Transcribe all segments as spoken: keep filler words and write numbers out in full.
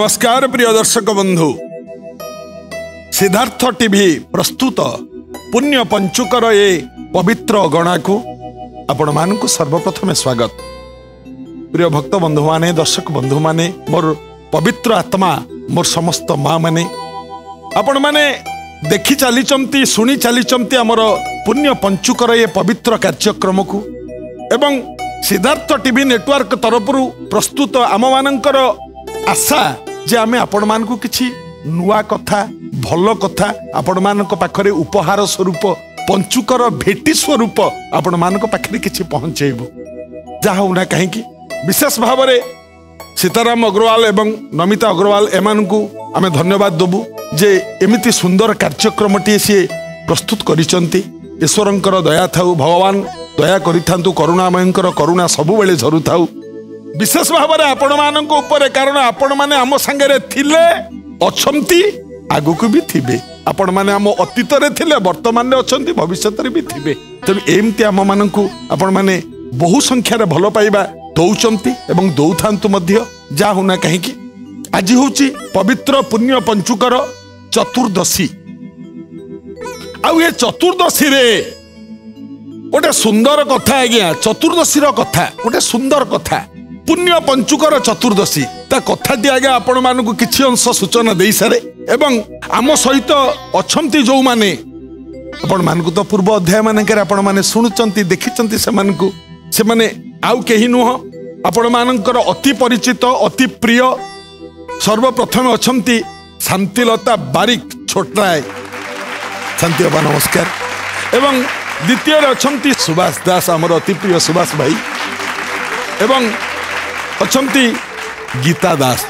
नमस्कार प्रिय दर्शक बंधु, सिद्धार्थ टीवी प्रस्तुत पुण्य पंचुकर ए पवित्र गणा को आपण मानक सर्वप्रथमे स्वागत। प्रिय भक्त बंधु माने, दर्शक बंधु माने, मोर पवित्र आत्मा, मोर समस्त माँ माने, आपण माने देखि चली शुणी चली आमर पुण्य पंचुकर ए पवित्र कार्यक्रम को एवं सिद्धार्थ टीवी नेटवर्क तरफ प्रस्तुत आम मानकर आशा जे आमे आपण मानकु किछि नुआ कथा भल कथा आपण मानक पाखरे उपहार स्वरूप पंचुकर भेटी स्वरूप आपण मानक पाखरे किछि पहुंचेबु। जहा होना कहीं विशेष भाव में सीताराम अग्रवाल एवं नमिता अग्रवाल एमानकु आमे धन्यवाद देबु जे एमिति सुंदर कार्यक्रमटी सी प्रस्तुत करिसंती। ईश्वरंकर दया थाउ, भगवान दया करिथांतु, करुणामयंकर करुणा सबुबेले झरु थाउ विशेष भाव में आपण मानक ऊपर, कारण आपण माने आम संगे थिले अछंती आगुकु भी थिबे, आपण माने आम अतीत रे थिले वर्तमान में अछंती भविष्यत रे भी थिबे। तबे एमती आम मानकु आपण माने बहु संख्या रे भल पाइबा दौचंती एवं दौथांतु मध्य। जा होना कहीं आज होची पवित्र पुण्य पंचुकर चतुर्दशी। आउ ये चतुर्दशी रे गोटे सुंदर कथा आज्ञा, चतुर्दशी कथा गोटे सुंदर कथा, पुण्य पंचुकर चतुर्दशी ता कथाटी आज्ञा आपण मानकु किछि अंश सूचना देई सारे एवं आम सहित अछंती जो माने आपण मानकु तो पूर्व अध्याय मानकर आपण माने सुनुचंती देखिचंती, से मानकु से माने आउ केही नुह, आपण मानकर अति परिचित अति प्रिय सर्वप्रथम अछंती शांतिलता बारिक छोटराय, शांति बाबा नमस्कार। एवं द्वितीय अछंती सुभाष दास, आमर अति प्रिय सुभाष भाई, एवं अछंती गीता दास,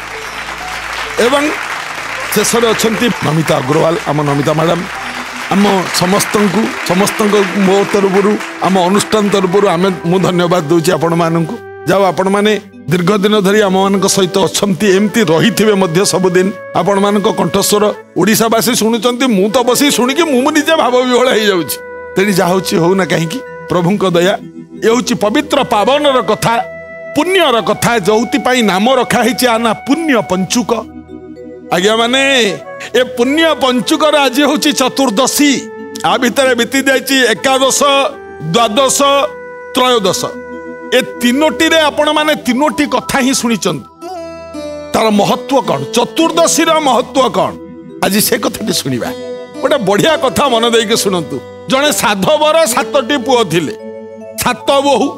एवं शेष अछंती नमिता अग्रवाल, आम नमिता मैडम। आम समस्त समस्त मो तरफ आम अनुष्ठान तरफ आम मु धन्यवाद दूची आपण मानकु। जाओ आपण माने दीर्घ दिन धरी आम मान सहित अछंती, एमती रही थे मध्य सबुदिन आपण मान कंठस्वर ओडिशावासी शुणुचंती। मु तो बसी शुणिकी मु निजे भाव विहल हो जाउची। तेणी जा होची हो ना कहीं प्रभुंक दया, ये होची पवित्र पावनर कथा, पुण्यर कथा, जोति पाई नाम रखा है आना पुण्य पंचुक। आज्ञा माने ए पुण्य पंचुकर आज होची चतुर्दशी। आ भितर बीती जाइए एकादश, द्वादश, त्रयोदश, ए तीनोटी रे आपण माने तीनोटी कथा ही सुनिचंती। तार महत्व कौन, चतुर्दशी रा महत्व कौन, आज से कथा सुनिबा। गोटे बढ़िया कथा मन देके सुनंतु। जड़े साधवर सातटी पुओ थिले, सात बहु,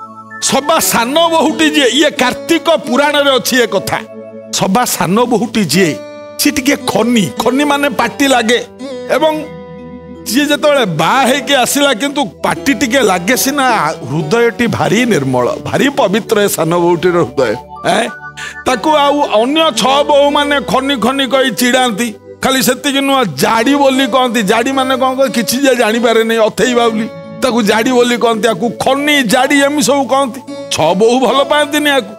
सबा सान बहुटी जे, ये कार्तिक पुराण रे अछि ए कथा। सबा सान बहुटी जे सी टिके खनी खनी माने पाटी लागे, एवं जी जेतबेले बा हेके आसिला किंतु पाटी टिके लागे सिना, हृदयटी भारी निर्मल भारी पवित्र ए सान बहुटी रो हृदय। ए ताकू आउ अन्य छ बहु माने खनी खनी कहि चिड़ांती, खाली सेतिक नुआ जाड़ी बोली कहती। जाड़ी माने कौन कह किसी जे जानी पारे नहीं, अथई बाबली ताकू जाड़ी बोली कहती, आकू खनी जाड़ी एम सब कहती। छ बहु भल पाती आकू।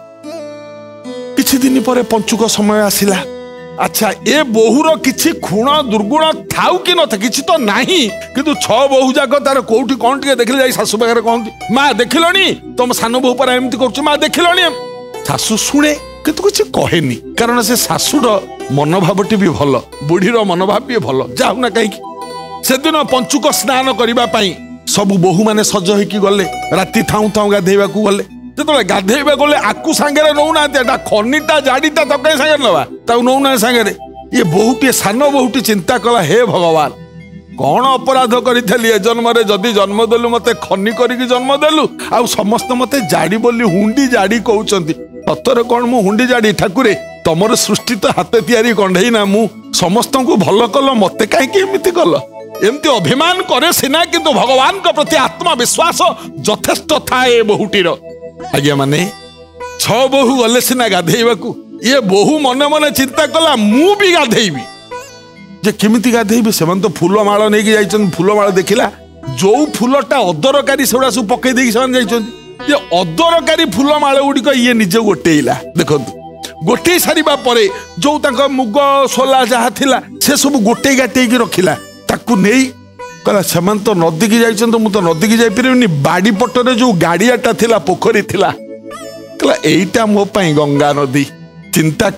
किछि दिन पर पंचुक समय आसिला। अच्छा, ए बहुर किछि खुण दुर्गुण थाउ कि न था किछि तो नाही, किंतु छ बहु जाक तार कोठी कोन टिके देखले जाई सासु पाखरे कहती, मां देखिलणी तुम सान बहु पर एमती करछु, मां देखिलणी। सासु शुणे किंतु किछि कहेनी, कारण से सासुर मनोभावटी भी भल, बुढ़ीर मनोभाव भी भल। जाऊ ना कहीं से दिन पंचुक स्नान करबा पई सब बहु माने सज होइकी गले, राति थाउ थाउ गाधेबा को गले। जेतले गाधेबा गले आकु सांगरे नौना, एटा खनीटा जाड़ीटा तके सांगे नवा, ताउ नौना सांगरे। ये बहुटी सान बहुटी चिंता कला, हे भगवान कौन अपराध करिथली ए जन्म रे, जदि जन्म देलु मते खनी करिकी जन्म देलु, आ समस्त मते जाड़ी बोली हुंडी जाड़ी कहउचंती। सतरे कौन मु हुंडी जाड़ी, ठाकुरे तमर सृष्टि तो हाथ तियारी कंढई ना, मु समस्त को भल कल, मते कहीं एमती कल, एमती अभिमान करे सिना, किंतु भगवान के प्रति आत्मविश्वास यथेष्ट थाए बहुटीर। आज्ञा माने छ बहु गले सिना गाधेइबाकू, ये बहु मने मने चिंता कला मु भी गाधेइबी, जे केमिति गाधेइबी। सेमान तो फूलमाळ नेकी जाइछन, फूलमाळ देखिला जो फूलटा अदरकारी सेडा सब पकई देकी सेमान जाइछन, ये अदरकारी फूलमाळ गुड़िक ये निजे गोटेइला। देखंतु गोटे सारिबा परे जो तांका मुग सोला जहा थिला से सब गोटे गाटे की रखिला, ताकू नेई कहला सेमान तो नदी की जाइछन, तो मु तो नदी की जाई परिबनी, बाड़ी पटरे जो गाड़ियाटा थिला पोखरी थिला, कहला एईटा मो पई गंगा नदी। चिंता करी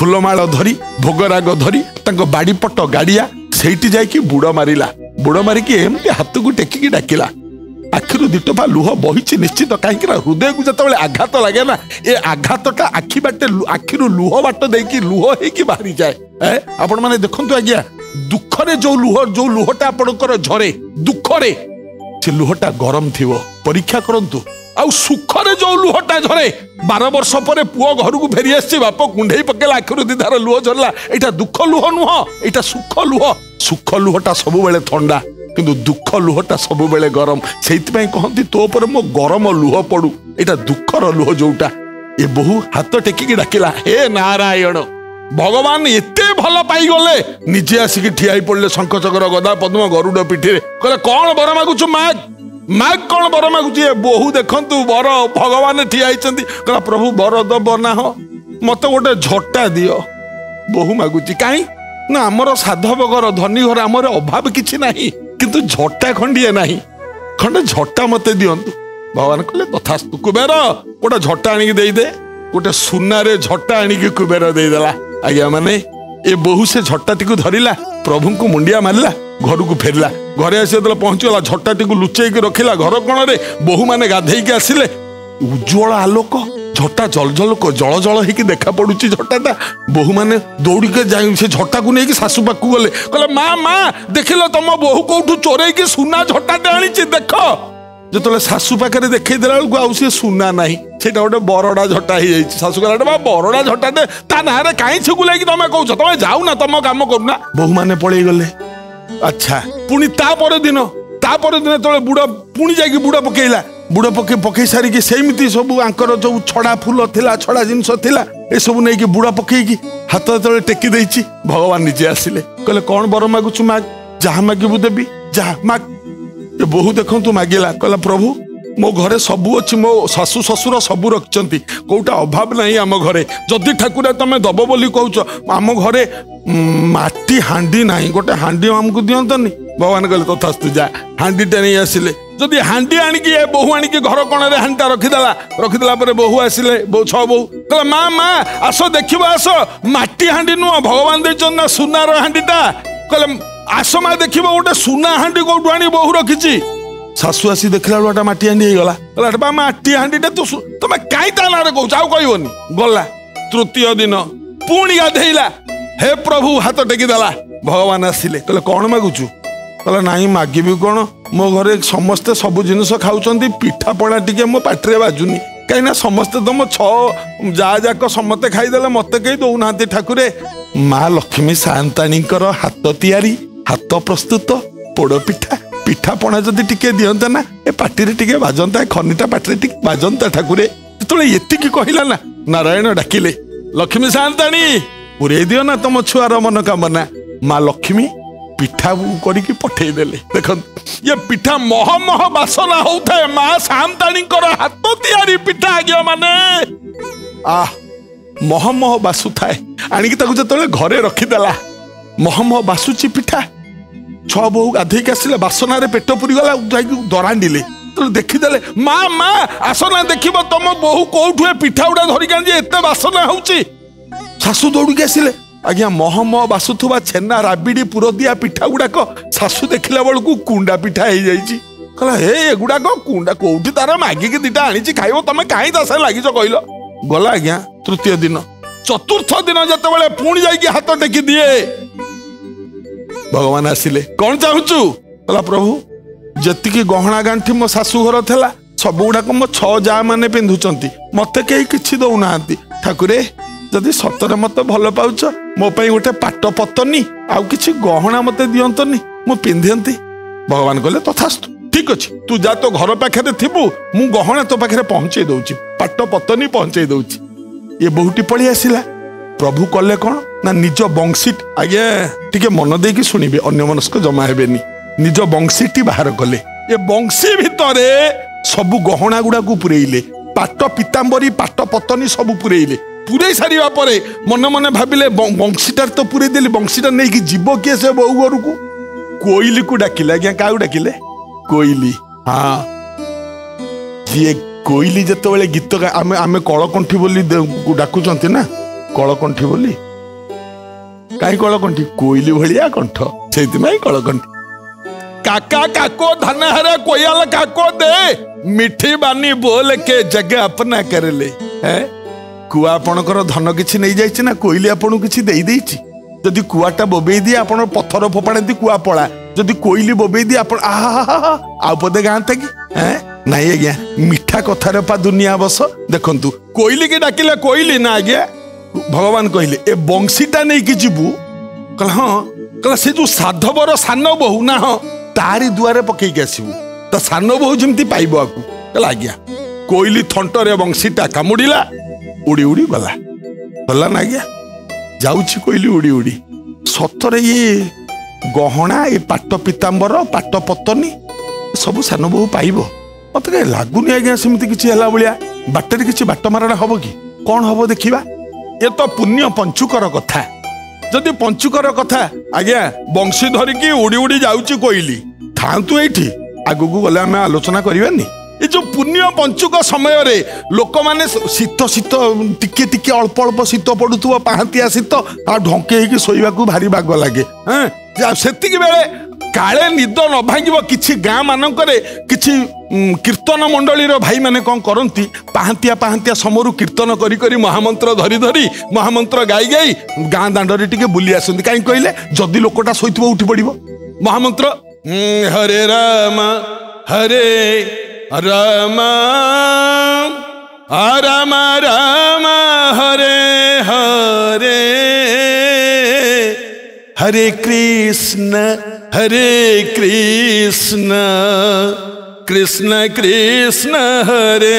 फुलमाଳ धरी भोगराग धरी तांको बाड़ी पट गाड़िया सेठी जाइकी बुड़ मारिला बुड़ मारिकी एमती हाथ को टेकिकी डाकिला आखिरु दिटोपा लुह बहिची निश्चित कहीं हृदय को जिते आघात लगे ना ए आघातटा आखि बाटे आखिरु लुह बाट देकी लुह होइकी बाहरी जाए आपण माने देखंतु आज्ञा दुखरे जो लुह जो लुहटा आपणकर झरे दुखरे से लुहटा गरम थिवो परीक्षा करंतु आउ सुखरे जो लुहटा झरे बारह वर्ष पर पुओ घर को फेरी आसी बाप कुंडई पकेला आखिरु दिधार लुह झरला एटा दुख लुह नुह एटा सुख लुह सुख लुहटा सब बेले ठंडा किंतु दुख लुहटा सब बेले गरम सेइतपई कहंती तो पर मो गरम लुह पड़ू एटा दुखर लुह जोटा ए बहु हाथ टेकिकी डाकिला हे नारायण भगवान एते भल पाई गले निजे आसिक ठिया पड़े शंख चक्र गदा पद्म गरुड़ पिठी कहले कौन बर मागुछु माग माग कौन बर मागुची बहु देखंतु बर भगवान ठिया कहला प्रभु बर दब ना मत गोटे झटा दियो बहु मागुची कहीं ना आमर साधव घर धनी घर आमर अभाव किछि नाही किंतु झटा खंडिए नाही खंडे झटा मते दियंतु भगवान कहले तथास्तु कुबेर गोटे झटा आनिक देई दे गोटे सुनारे झटा आनिक कुबेर देई देला आज्ञा माने ए बहु से झट्टाटी को धरिला प्रभु को मुंडिया मारिला घर को फेरला घरे आसी पहुंचला झट्टाटी को लुचेई रखिला घर कोण रे बहु माने गाधेई के आसिले उज्जवल आलोक झट्टा जल जल को जल जल होइकी देखा पड़ुची झट्टाटा बहु माने दौड़ी के जाई से झट्टा को नेकी सासु पाकू गले कहले मां मां देखिलो तम बहु कोठू चोरई के सुना झट्टाटे आनीची देखो जो सासु पाखे देखई देला बेलू आउ सी सुना नाही सेटा गोटे बरड़ा झटा हो जाए सासु कहला बरड़ा झटाटे ता ना कहीं छुगुलाई तुम कौच तुम जाऊ ना तुम काम करूना बहु मैंने पलि गले अच्छा पुणी तापर दिन तापर दिन तो बुड़ पुणी जाकि बुड़ पकेला बुड़ पके पकई सारिकी सेमती सब आंकर जो छड़ा फूल थिला छड़ा जिनस थिला ए सब नहीं बुड़ पकईकी हाथ जो टेकी देछि भगवान निजे आसिले कहले कौन बर मागुछु माग जहाँ मागिबू देबी जा माग बहु देखु मागिला कहला प्रभु मो घरे सबू अच्छी मो शाशु शशुर सबू रखिंट कौटा अभाव नहीं आम घरे जदि ठाकुर तुम दब बोली कौच आम घरे माटी हांडी ना गोटे हांडी आमको दिंतनी भगवान कहले तथास्तु जा हांडीटा नहीं आसिले जदि हांडी आणिकी बहु आणिकी घर कोणे हांडीटा रखिदेला रखिदेला बहु आसिले छ बहु कहला माँ माँ आस देख आस माटी हांडी नुह भगवान देछन ना सुनार हांडीटा कहले आस माँ देख गोटे सुना हांडी कौटू आनी बहु रखी शाशु आसी देखला बेटा माटी हांडी गला कहला माटी हांडीटा तू तुम कहीं ता ना कौच आउ कहबनी गला तृतीय दिन पुणी गाधेला हे प्रभु हाथ टेकीदेला भगवान आसिले कहले कौन मागुचु कहला नाई मागिबी कौन मो घरे समस्ते सब जिनस खाऊं पिठा पणा टिके मो पाटे बाजुनी कहीं समस्ते तुम छ जा जाक समस्ते खाईदे मत कहीं दौना ठाकुरे माँ लक्ष्मी सान्ताणीकर हाथ तैयारी हाथ प्रस्तुत पोड़ पिठा पिठा पणा जदि टिके दियंता ना ए पाटी टिके बाजंता खनिटा पाटी टिके बाजंता ठाकुरे जो एतिकी कहला ना नारायण डाकिले लक्ष्मी सान्ताणी पुरे दियो ना तुम छुआर मनोकामना माँ लक्ष्मी पिठा करके पठेदेले देख ये पिठा मह मह बासना होता है माँ सान्ताणी हाथ तैयारी पिठा आज्ञा माने आ मह मह बासु थाए आणिकी जो घरे रखीदेला मह मह बासुची पिठा छ बहु गाधेक आसिले बासना पेट पुरी गला दरांडिले तो देखीदेले माँ माँ आसना देख तुम बहु कौठू पिठा गुड़ा धरिक एत बासना होची शाशु दौड़ी आसिले आज्ञा मह मह बासुवा छेना राबिड़ी पुर दिया पिठा गुड़ाक शाशु देखला बेलू कुंडा पिठा हो जाइए कहला हे एगुड़ाक कुंडा कौटी तार मागिकी दिटा आनी खाइब तुम कहीं दशा लगिच कहल गला आज्ञा तृतीय दिन चतुर्थ दिन जिते पुणी जाइए हाथ टेकी दिए भगवान आसिले कौन चाहूचु कहला प्रभु जतिकी गहना गांठी मो शाशु घर था सब गुड़ाक मो छ जा मैंने पिंधुंट मत कहीं किसी दौना ठाकुरे जदि सतरे मत भल पाउच मो पाई गोटे पाट पतनी आउ किछि गहना मते दियंतनी मु पिंधंती भगवान कहले तथास्तु ठीक अछि तू जा तो घर पाखे थिबु मु गहना तो पाखे पहुंचे दउची पाट पतनी पहुंचे दउची ये बहुटी पड़ी आसिला प्रभु कले कौन ना निज बंशी आज्ञा टिके मन देकी शुणिबे अन्य मनस्क जमा हेबेनी निज बंशीटी बाहर कले ये बंशी भितरे सबु गहना गुड़ा को पुरेइले पाट पीतांबरी पाट पतनी सबु पुरेइले पुरे सारिबा परे मन मन भाबिले बंशीटार तो पुरे देली बंशीटा नहीं कि जीव किए से बहु घर को कोइली को डाकिले आज्ञा क्या डाकिले कोइली हाँ जी कोइली जिते गीत आमे आमे कलकंठी बोली डाकुचंती ना कलकंठी बोली कहीं कलकंठी कोइली भलिया कंठ से कलकंठी काका काको धन हरे कोयल काको दे मिठी बानी बोल के जगह अपना कर ले है कुआ आपणकर धन किछि नहीं जाइछि ना कोइली आपन किछि देई देइछि जदि कुआटा बोबेई दिए आपण पत्थर फोपाड़ती कुआ पड़ा जदि कोइली बोबेई दिए आपण आ पदे गाँता कि हैं नहीं आज्ञा मिठा कथार पा दुनिया बस देखंतु कोइली के डाकिले कोइली ना आज्ञा भगवान कहले ए बंशीटा नहीं कि जीवु कहला हाँ कहला से जो साधवर सान बहु ना हाँ तारी दुआरे पकईक आसबू तो सान बहु जमी पाइब आपको कहला आज्ञा कोइली थंटरे बंशीटा कामुड़िला उड़ी उड़ी गला गला ना आज्ञा जाऊची कोइली उड़ी उड़ी सतरे ये गहना ये पाट पीताम्बर पाट पतनी सब सान बहु पाइब मत कहीं लगुनि आज्ञा सेमती किसी है भाया बाटर किसी बाट मारणा हम कि कौन हम देखा ये तो पुण्य पंचुकर कथा जदि पंचुकर कथा आज्ञा बंशी धरिकी उड़ी उड़ी जाऊची कोइली थांतु एठी आगु गले आम आलोचना करवानी ये जो पुण्य पंचुक समय रे लोक माने शीत शीत टिके टिके अल्प अल्प शीत पड़ुथुव पाहांतिया शीत आ ढंके शोवा भारी बाग लगे सेतिक बेले काले निद न भांगिब किछि गाँ मानकरे किछि कीर्तन मंडली भाई माने कौन करती पाहांतिया पाहांतिया समरू कीर्तन करी करी महामंत्र धरी धरी महामंत्र गाई गाई गाँ दांडरे टिके बुली आसती कहीं कहले जदि लोकटा शोइथिबो उठी पड़िबो महामंत्र हरे राम हरे राम राम राम हरे हरे हरे कृष्ण हरे कृष्ण कृष्ण कृष्ण हरे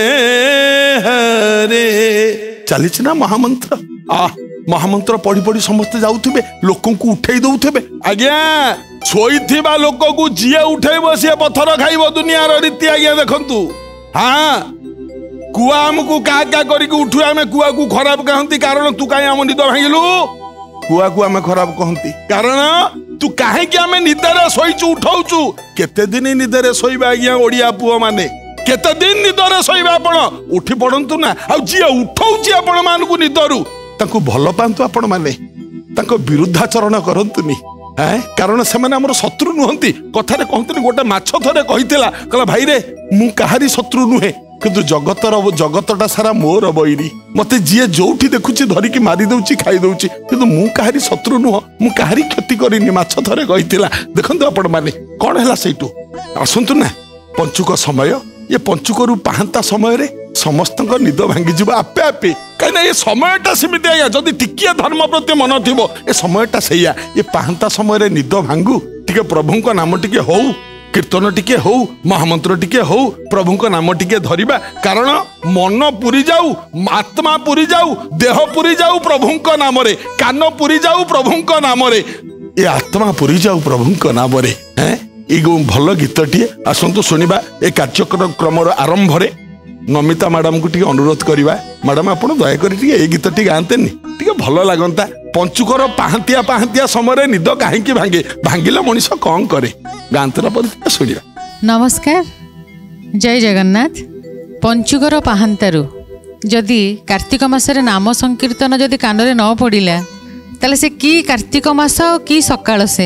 हरे चली ना महामंत्र आ महामंत्र पढ़ी पढ़ी समस्ते जाऊे लोक उठे दौथे आज्ञा शोइथिबा लोक को जी उठेब सी पत्थर खाइब दुनिया रीति आज्ञा देखंतु हाँ कुआ आमको क्या क्या करके उठू आम कुआ को खराब कहती कारण तू कहीं आम निद भांगिलु कुआ को आम खराब कहती कारण तू कहीं आम निदरे शोचु उठाऊचु केते दिन निदरे शोइबा आज्ञा ओडिया पुओ माने केते दिन निदरे शोइबा आपण उठी पड़ंतु ना आ जी उठाऊची आपण मान को निदरु तांको भल पांतु आपण माने तांको विरुद्धाचरण करंतुनी है कारण से माने शत्रु नुहंती कथारे कहते गोटे माछ थरे कहितला कहला भाई रे मु कहारी शत्रु नुहे किंतु जगतर जगतटा सारा मोर बैरी मते जी जोठी देखुची धरिकी मारी दउची खाई दउची किंतु मु कहारी शत्रु नुह मु कहारी क्षति करिनी माछ थरे कहितला देखंतु आपण माने कोन हैला सेटू आसंतु ना पंचुक समय ये पंचुकरू पाहांता समय रे समस्त निद भांगी जीव आपे आपे कहीं ये समयटा सेमती आज्ञा जदि टिकिए धर्म प्रति मन थी ये समयटा सैया ये पाहांता समय निद भांगू टिके प्रभु नाम टिके हो कीर्तन टिके हो महामंत्र टिके हो प्रभु नाम टिके धरिबा कारण मन पुरी जाऊ आत्मा पुरी जाऊ देह पुरी जाऊ प्रभु नाम रे कान पुरी जाऊ प्रभु नाम रे ये आत्मा पुरी जाऊ प्रभु नाम रे हैं ये भल गीतटी आसतु शुणा ए कार्यक्रम आरंभ रे नमिता मैडम को टिके अनुरोध करवा मैडम आप दयाकोरी ये गीतटी गाँतेनि टिके भल लगता पंचुकर पाहांतिया पाहांतिया समय निद कहीं भांगे भांगिला मनीष कौन करे गाँतर पर शुणा नमस्कार जय जगन्नाथ पंचुकर पाहांतारू जदि कार्तिक मासरे नाम संकीर्तन जदि कानरे न पड़िला ताले से की कार्तिक मास की सकाळ से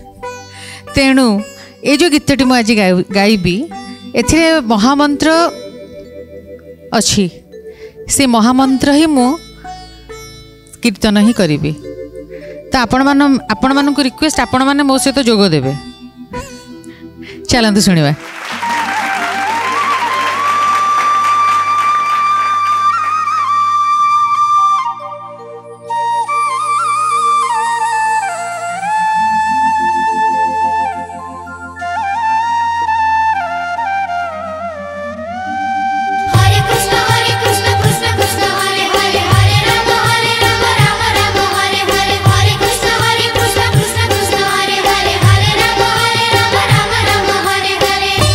तेणु ये जो गीतटी मु आज गाइबी एथिरे महामंत्र अच्छी से महामंत्र ही मु कीर्तन ही करी तो आपण मान आपण मान रिक्वेस्ट आपण मैंने मो सहित जोग देवे चलते शुणा हरे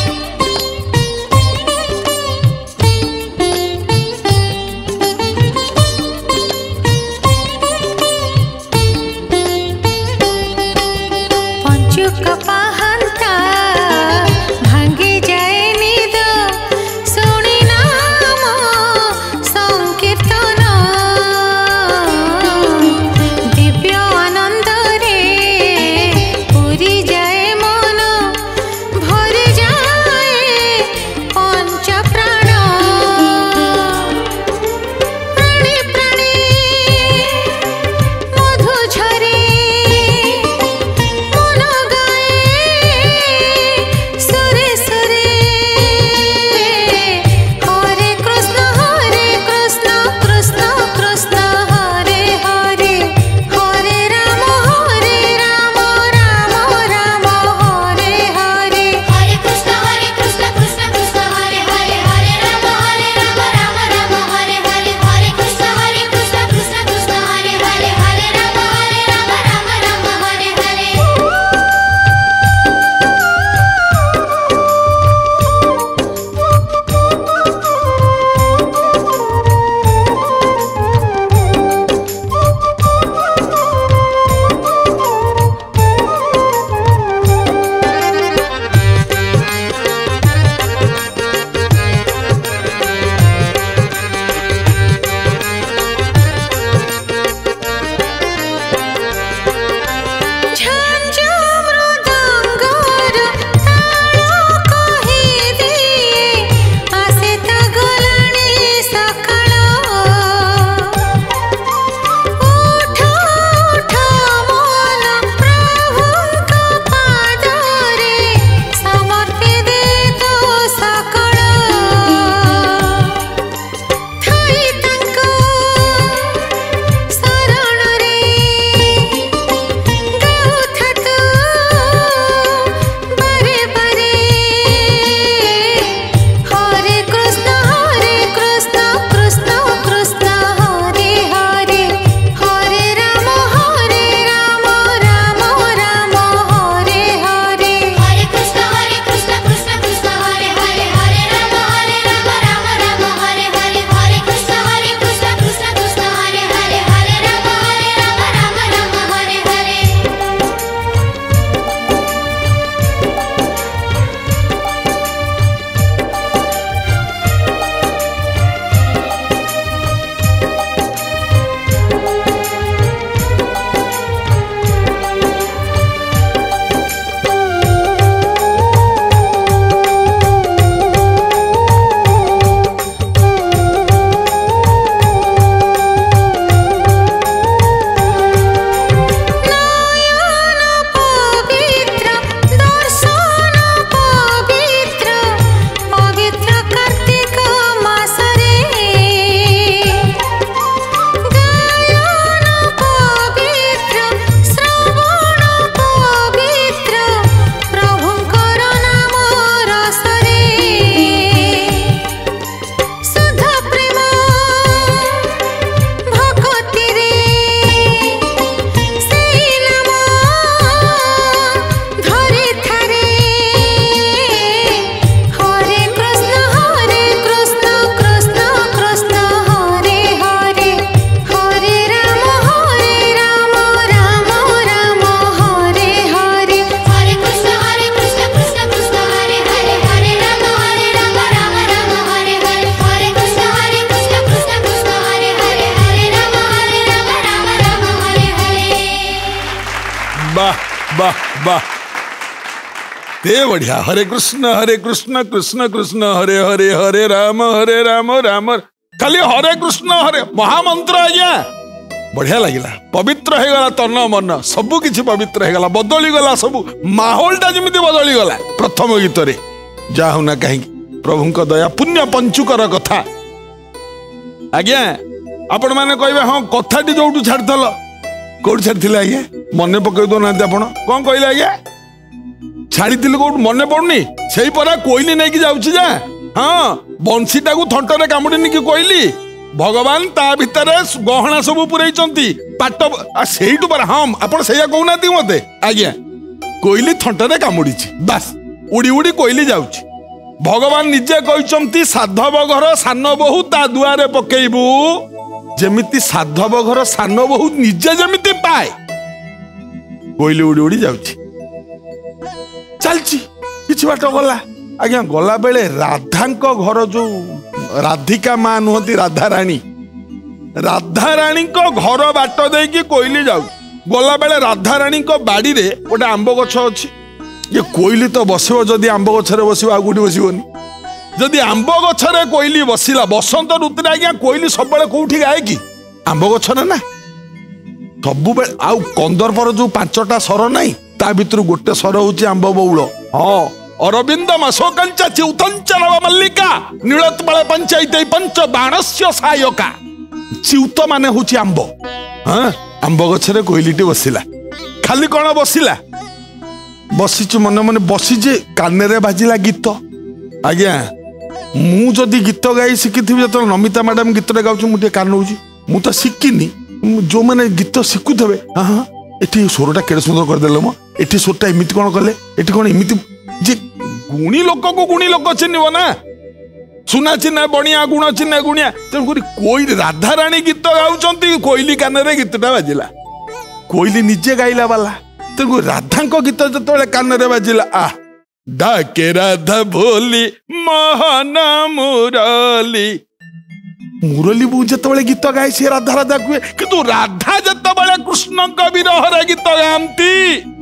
वाह ते बढ़िया। हरे कृष्ण हरे कृष्ण कृष्ण कृष्ण हरे हरे हरे राम हरे राम राम खाली हरे कृष्ण हरे महामंत्र आज्ञा बढ़िया लगिला। पवित्र हो गला तन मन सबु किछि पवित्र हो गला बदली गला सबु माहौलटा जमिति बदली गला प्रथम गीत रे जा होना कहीं प्रभुଙ୍କ दया पुण्य पंचुकर कथा। आज्ञा आपण माने कहबे हां कथाटी जोटू छाड़थल कोड छाड़थिले आज्ञा मने पकई दो ना आपण कोन कहले आज्ञा छाड़ीथिले कोड मने पड़नी सेही परा कोइली नै कि जाउछि जा हां बंशीटा को थंटरे कामुडिनी कि कोइली भगवान ता भितर गहना सब पुरैचंती पाट सेहीटु पर हाँ आपण सेया कहूना मते आज्ञा कोइली थंटरे कामुडिछि बस उड़ी उड़ी कोइली जाउछि भगवान निजे कहते साधव घर सान बहु ता दुआरे पकेबू जेमिति साधव घर सान बहु निजे जेमिति पाए कोइली उड़ी उड़ी जाउछि चलछि किछि बाट गला आज्ञा गला बेले राधांको घर जो राधिका मां नुहति राधा रानी राधा रानी को घर बाट दे कि कोइली जाउ गला बेले राधा रानी को बाड़ी रे गोटे आंब गछ अछि ये कोइली तो बसिबो जदि आंब गछरे बसिबो आ गुडी बसिबोनी जदि आंब गछरे कोइली बसिला बसंत ऋतु रे आज्ञा कोइली सब बेले कोठी गाए कि आंब गछरे ना सब बेले आ कंदर पर जो पांचटा स्वर नाही ता भितर गोटे स्वर होची आंब बौळ हां अरविंद मशोकंच च्युतंच नव मल्लिका नीलतमल पंचायत पंच बाणस्य सायका च्युत माने होची आंब हां आंब गछरे कोइलीटी बसिला खाली कोन बसिला बसीच मन मन बसीजे कान रे बाजिला गीत आज्ञा मु जदि गीत गाई शिखिथिबि जत नमिता मैडम गीत रे गाउछु मुटे कान होउची मु तो शिखिनी जो माने गीत शिखुथबे हां हां एठी स्वरटा केडे सुंदर कर देलो म एठी स्वरटा इमिति कोन करले एठी कोन इमिति जे गुणी लोक को गुणी लोक चिन्हब ना सुना चिन्ह बणिया गुण चिन्ह गुणिया तेणुक कोई राधा रानी गीत गाउचंती कोइली कान रे गीतटा बाजिला कोइली निजे गाइला वाला तेणुक राधा गीत जो कान रे बाजिला आ डाके राधा भोली मोहन मुरली मुरली बू जो गीत गाए सी राधा राधा कहे कि राधा जो कृष्ण विरह गीत गाती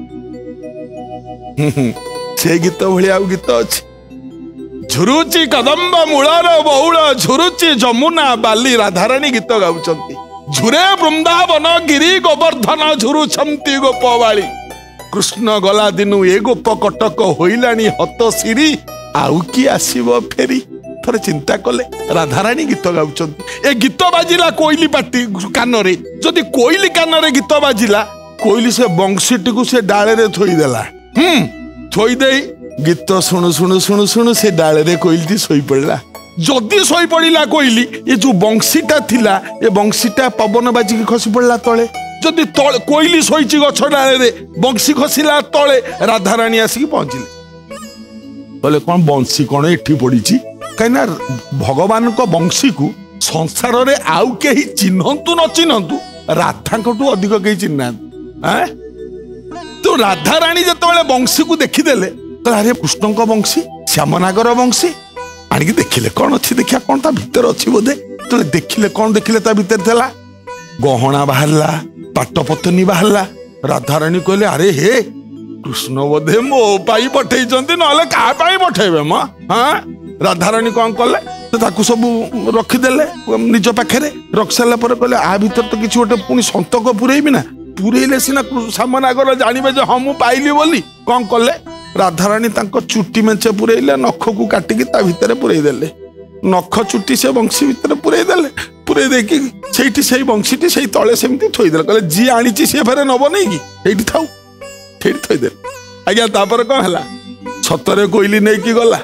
से गीत भाया गीत अच्छी झुरुची कदम्ब मूलर बहुल झुरुची जमुना बाली राधाराणी गीत गाउचंती झुरे वृंदावन गिरी गोवर्धन झुरुछंती गोपवाली कृष्ण गला दिनु ए गोप कटक होइलाणी हत सिरी आउ की आसीबो फेरी थरे चिंता कले राधाराणी गीत गाउचंती ए गीत बाजिला कोइली पाटी कान रे जदि कोइली कान रे गीत बाजिला कोइली से बंशीटी को से डाले रे थोई देला हम थोई देई गीत शुणु शुणु शुणु शुणु से डाले रे कोइली सोई पड़ला जदि सोई पड़िला कोइली ये जो बंशीटा थिला ये बंशीटा पवन बाजी के खसी पड़ला तळे जदि तळे कोइली सोईची गछ डाले रे बंशी खसिला तळे राधाराणी आसी पहुंचिले बोले कोन बंशी कोन एठी पड़ीची कहिना भगवान को बंशी को संसार रे आउ केही चिन्हंतु न चिन्हंतु राधा को अधिक केही चिन्ना हैं तो राधा रानी जतबेले बंशी को देखिदेले तो अरे कृष्ण को बंशी श्यामनागर बंशी आनिक देखिले कौन अच्छी देखिया कौन ता भीतर अच्छी बोधे तो देखिले कौन देखिले ता भीतर थला गहना बाहरला पाटपतनी बाहरला राधा रानी कहले अरे हे कृष्ण बोधे मो पाई पठेई चंती नले का पाई पठेबे म हां राधा रानी कौन कले तो ताकू सब रखिदेले निज पाखे रख सारा पर कहले आ भीतर तो किसी गोटे पुणी संतक पुरेबी ना पुरेले सिना सामनागर जानवे जो हाँ पाइली बोली कौन कले राधारानी चुटी मेचे पुरेले नख को काटिकी ता भितर पुरई देले नख चुटी से बंशी भितर पुरई देले पुरई देकी सेठी से बंशीटी से तले सेमती थोई देले कहले जी आनीची से फेरे नब नहीं कि सेठी थाउ सेठी थोई देले आज्ञा तापर कौन हला सतरे कोइली नहीं कि गला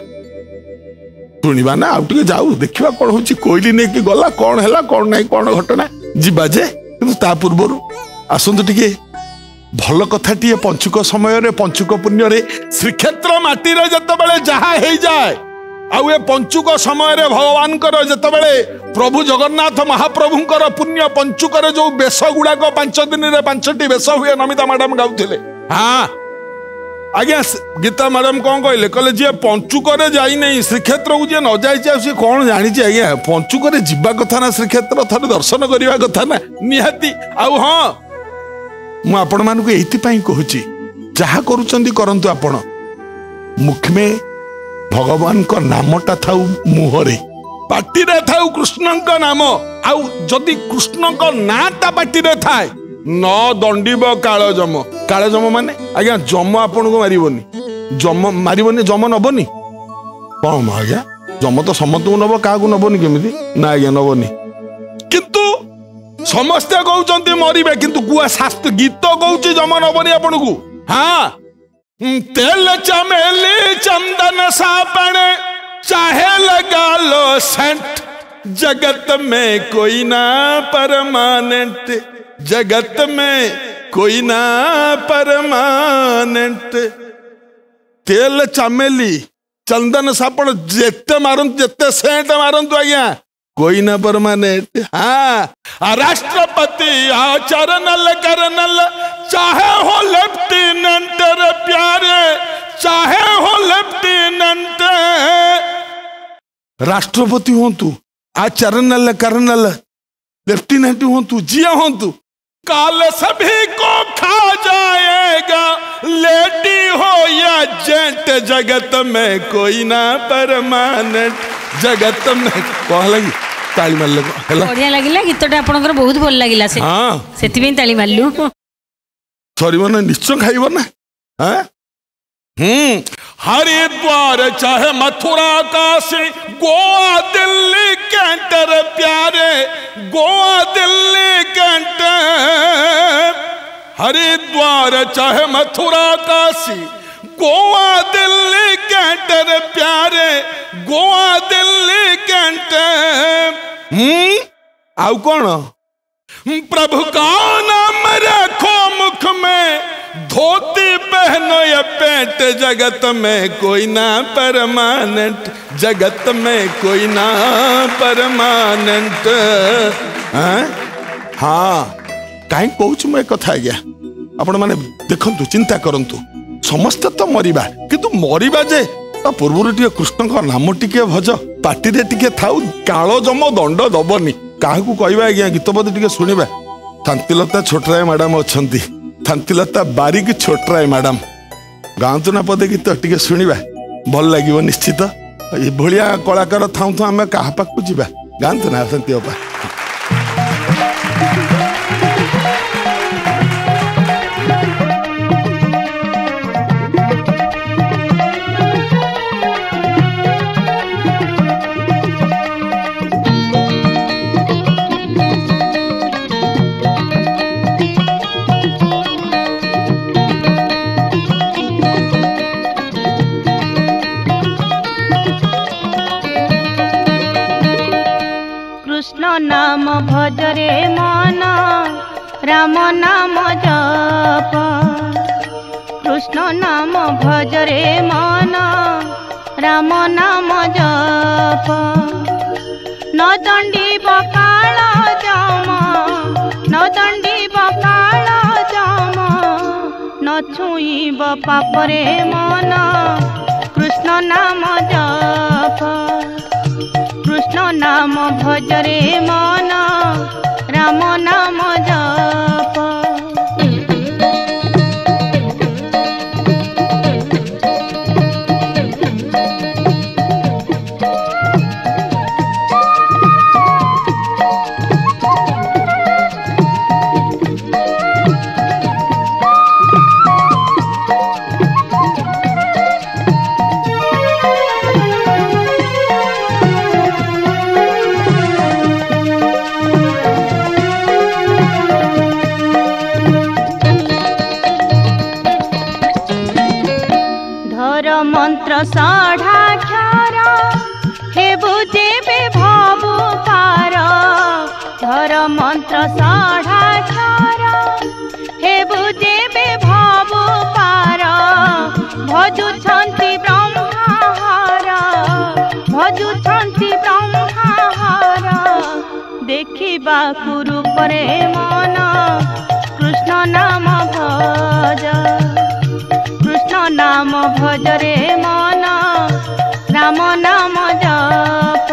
शुणा ना आउ टे जाऊ देखा कौन हूँ कोइली नहीं कि गला कौन है कौन नहीं कौन घटना जीवा जे कि पूर्वर आसतु टे भल कथा टे पंचुक समय पंचुक पुण्य रे श्रीक्षेत्र माटी जिते जहा हो जाए आउ ए पंचुक समय भगवान जिते प्रभु जगन्नाथ महाप्रभुंकर पुण्य पंचुक जो बेश गुड़ाक पांच दिन में पांचटी बेश हुए नमिता मैडम गाउले हाँ आज्ञा गीता मैडम कौन कहले कहले जी पंचुक जाई नहीं श्रीक्षेत्र को जी न जाए सी कौन जानी आज्ञा पंचुक जीवा कथा ना श्रीक्षेत्र थे दर्शन करवा कथा ना निहाती आउ हाँ मु आपण मानक एइति कहूँ जहा करूचंदी करंतु आपण मुख में भगवान को नामटा थाउ मुहरे पाटी रे थाउ कृष्ण का नाम आउ जदि कृष्ण का नाटा पाटी रे थाए न दंडीब काल जम काल जम माने आज्ञा जम आपन को मारिबनी जम मारिबनी जम नबनी कौन आज्ञा जम तो समस्त को नब क्या नबनी केमिति ना आज्ञा नबनी किंतु समस्ते कहते मरबे किंतु कुआ शास्त्र गीत कहूँ जम नबनी आपन को हाँ तेल चमेली चंदन साबण चाहे लगा लो सेंट जगत में कोई ना परमानेंट जगत में कोई ना परमानेंट तेल चमेली चंदन साबण जेते मारंतु जेते सेंट मारंतु आज्ञा कोई ना परमानेंट हाँ राष्ट्रपति चरणल करनल चाहे हो लेफ्टिनेंट रे प्यारे चाहे हो लेफ्टिनेंट राष्ट्रपति होंतु आ चरणल करनल लेफ्टिनेंट होंतु जिया होंतु काल सभी को खा जाएगा लेडी हो या जेंट जगत में कोई ना परमानेंट जगत में कह लगी ताली मार लगो हेला बढ़िया लागिला गीतटा आपनकर बहुत भल लागिला से हां सेति में ताली मारलु सॉरी मन निश्चय खाइबो ना हां हम्म हरिद्वार चाहे मथुरा काशी गोवा दिल्ली कैंटर प्यारे गोवा दिल्ली कैंटर हरिद्वार चाहे मथुरा काशी गोवा दिल्ली कैंटर प्यारे गोवा दिल्ली कैंटर हम्म आउ कौन प्रभु का नाम रखो मुख में धोती पहनो या पेंट जगत में कोई ना परमानेंट जगत में कोई ना परमानेंट हाँ कहीं कहूँ मैं कथा गया आपण माने देखंतु चिंता करंतु समस्त तो मरिबा किंतु मरिबा जे पूर्व टे कृष्ण का नाम टिके भज पार्टी रे टिके थाउ कालो जम दंड दबनी क्या कहवा आज्ञा गीतपद टिके शुणा शांतिलता छोटराय मैडम अच्छी शांतिलता बारिक छोटराय मैडम गाँतु ना पदे गीत टिके शुणा भल लगे निश्चित ये भाया कलाकार थाऊ थाऊ आम क्या पाक जा गाँतु ना शांति बापा नाम भजरे मन राम नाम जप कृष्ण नाम भजरे मन राम नाम जप न दंडीब काल जम न दंडीब काल जम न छुईब पापरे मन कृष्ण नाम जप कृष्ण नाम भजरे मन राम नाम जप मंत्र षडाक्षर हे बुझेबे भव पार धर मंत्र षडाक्षर हे बुझेबे भव पार भजुछन्ति ब्रह्माहार भजुछन्ति ब्रह्माहार देखिबा रूपरे मन कृष्ण नाम भज नाम भजरे मन राम नाम जप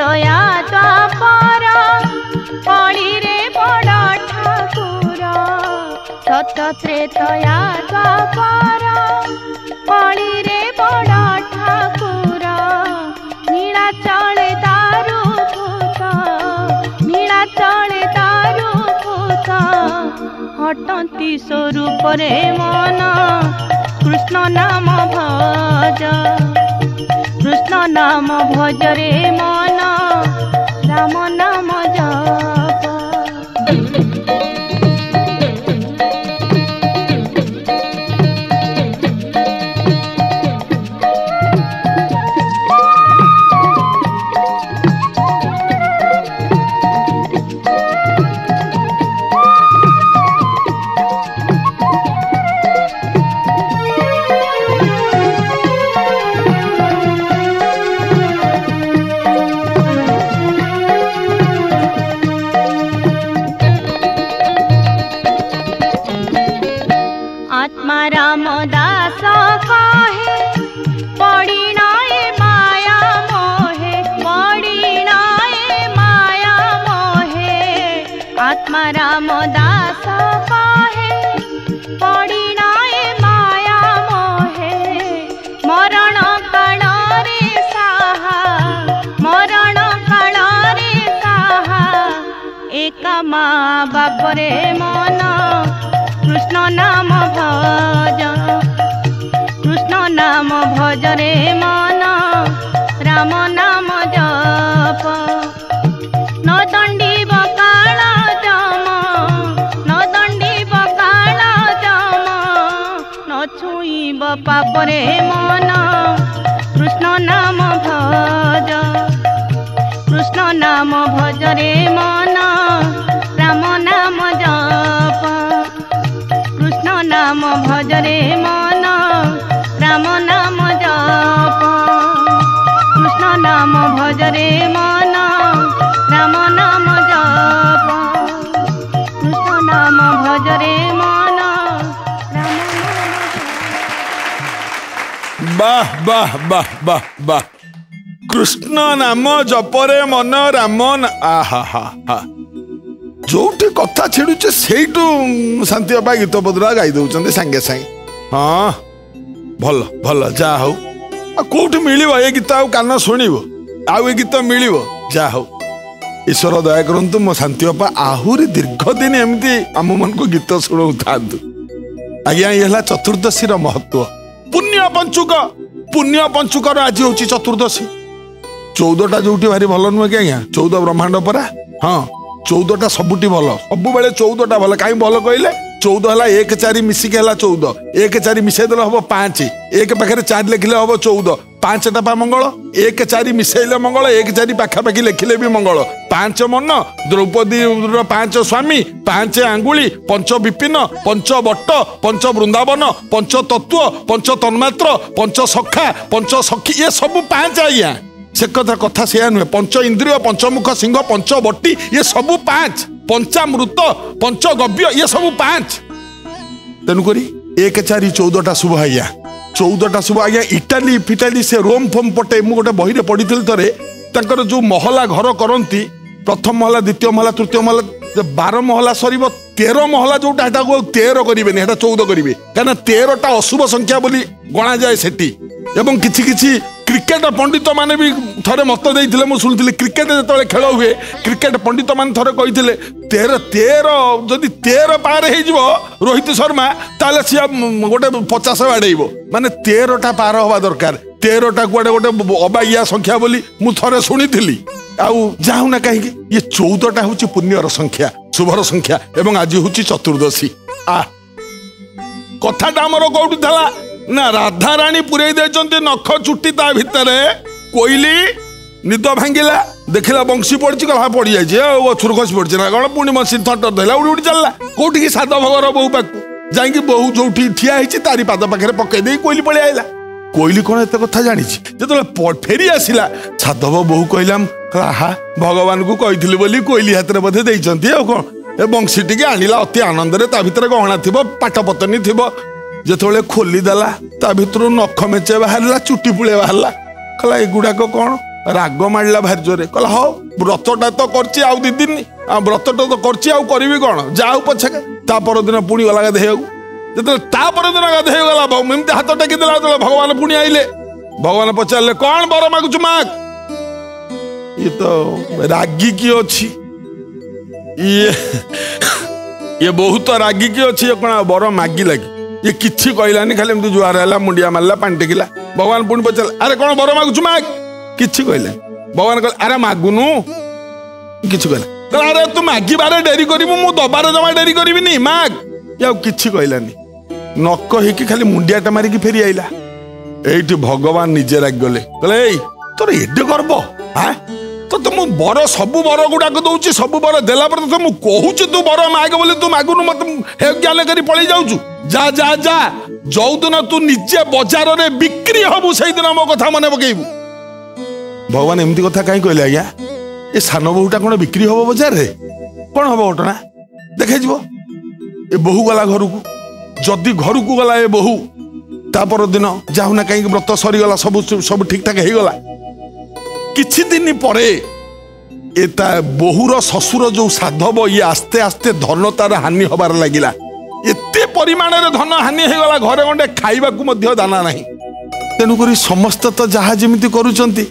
त्रेतया द्वापर कली रे बड़ ठाकुर सत त्रेतया द्वापर कली रे बड़ ठाकुर नीलाचले दारू भूत नीलाचले दारू भूत हटंती स्वरूप रे मन कृष्ण नाम भज कृष्ण नाम भज रे मन राम नाम जप आत्मा रामदास कहे पड़िनाए माया मोहे पड़िनाए माया मोहे आत्मा रामदास कहे पड़िनाए माया मोहे मरण काल रे साहा मरण काल रे साहा एक माँ बाप रे मन कृष्ण नाम भज कृष्ण नाम भज रे मन राम नाम जप न दंडीब काल जम न दंडीब काल जम न छुईब पाप रे मन कृष्ण नाम भज कृष्ण नाम भज रे मन राम नाम जप कृष्ण नाम भज रे मन राम नाम जप कृष्ण नाम भज रे मन राम नाम जप कृष्ण नाम भज रे मन राम वाह वाह वाह वाह वाह कृष्ण नाम जपरे मन राम आहा हा हा जोटे कथा छिड़ुचे सेठू शांति बाबा गीत बदला गाई दौरान सांगे सांगे हाँ भल भल जा हौ कौट मिल ये गीत आउ कान शुणव आउ ये गीत मिल जा हौ ईश्वर दया करतु मो शांति बाबा आहरी दीर्घ दिन एमती आम मन को गीत शुणु था आज्ञा ये चतुर्दशी महत्व पुण्य पंचुक पुण्य पंचुकर आज हूँ चतुर्दशी चौदहटा जो भारी भल नुहे कि आज्ञा चौदह ब्रह्मांड परा हाँ चौदहटा सबुटी भल सब बेले चौदहटा भल कहीं भल कहले चौदह है एक चारि मिसिक है चौदह एक चारि मिसेदेले हम पाँच एक पाखे चार लिखिले हम चौदह पांचटा पा मंगल एक चारि मिसेले मंगल एक चारि पाखापाखि लिखिले भी मंगल पांच मन द्रौपदी पांच स्वामी पांच आंगुली पंच विपिन पंच बट्ट पंच वृंदावन पंच तत्व पंच तन्मात्र पंच सखा पंच सखी ये सब पांच आज्ञा से कथा कथा से नुहे पंच इंद्रिय पंचमुख सिंह पंच बट्टी ये सब पांच पंचामृत पंचगव्य ये सब पांच तेणुक एक चारि चौदहटा शुभ आज्ञा चौदहटा शुभ आज्ञा इटाली फिटाली से रोम फोम पटे मु गोटे बही पढ़ी थे तर जो महला घर करती प्रथम महला द्वितीय महला तृतीय महला बार महला सर तेरह महला जोटा तेरह करेंगे चौदह करेंगे कहीं तेरहटा अशुभ संख्या बोली गणा जाए सेठी एवं किछि किछि क्रिकेट पंडित माने भी थरे मत देइथिले मु सुनिथिले क्रिकेट जेतले खेल हुए क्रिकेट पंडित माने थरे कहिथिले तेरह तेरह जदि तेरह पार हे जिवो रोहित शर्मा ताले सिया गोटे पचास बाडेइबो माने तेरहटा पार होबा दरकार तेरहटा कुआडे गोटे अबाइया संख्या बोली मु थरे सुनिथिली आउ जाऊ ना कहीं ये चौदहटा हूँ पुण्यर संख्या शुभर संख्या एवं आज हूँ चतुर्दशी आ कथाटा आमर कौटी था ना राधा राणी पुरई दे नख चुटी ता भितर कोइली निद भांगिला देखला बंशी पड़ी कहा पड़ी जाए गछुर खसी पड़ी ना कौन पुणी मशीन थटर देला उड़ी उड़ी चलला कौटी साध भगर बहु पाक जाकि बहु जो ठिया होती तारी पाद पाखे पकईदे कोइली पलि आईला कोइली कौन एत कथा जानी जो फेरी आसला साधव बहु कहलाम हा भगवान को कही बोली कोइली हाथ में बोधे देती कौन ए बंशी टी आनिला अति आनंद भितर गहना थी पाटपतनी थी जो खोलीदेला ता भर नख मेचे बाहर चुटी पुले बाहर कहला एगुड़ाक कौन राग मारला भारी जोरे कहला हौ व्रतटा तो करची आउ दी दिन व्रतटा तो करची आउ करिवि कोन जाऊ पछके ता पर दिन पुणी गला गाधेयगु जते ता पर दिन गाधेय गला एमती हाथ टेकी देला भगवान पुणी आइले भगवान पचारले कौन बर मागुछु माग ये तो रागी की अच्छी ये ये बहुत रागी की अच्छी ये कौन बर मागी लगी ये किछि कहलानी खाली एमती जुआर है मुंडिया मारला पानी टेकिला भगवान पुणी पचार अरे कौन बर मागुछु माग किछि कहला भगवान कहले अरे मागुनु किछि कहला अरे तू मागी बारे डेरी करिबु मु दबारे जमा डेरी करिबिनी माग या किछि कहलानी न कहिकी खाली मुंडियाटा मारिकी फेरी आइला एठी भगवान निजे राग गले कहले ए तोर एडे गर्व हां तो तुम बर सबु बर गुड़ाक दौची सबु बर देला पर तो मु कहूची तू बर माग बोले तू मागुनु मत हे ज्ञान करी पळै जाउछु जा जा जा जौ दिन तू निजे बाजार रे बिक्री हबु सेहि दिन मो कथा मने पकेइबु भगवान एमती कथा काई कहले आज्ञा ए सान बहुटा कोन बिक्री हबो बाजार रे कोन हबो घटना देखे जिवो ए बहु गला घर को जदी घर को गला ए बहु तापर दिन जाहु ना कहीं व्रत सरी गला सब सब ठीक ठाक हो गला किछि दिन परे एता बहुर ससुर जो साधव ये आस्ते आस्ते धन तार हानि हबार लागिला एते परिमाण रे धन हानि हो गला घरे गंडे खाइबा को मध्य दाना नहीं तेनु करी समस्त तो जहा जेमिति करूचंती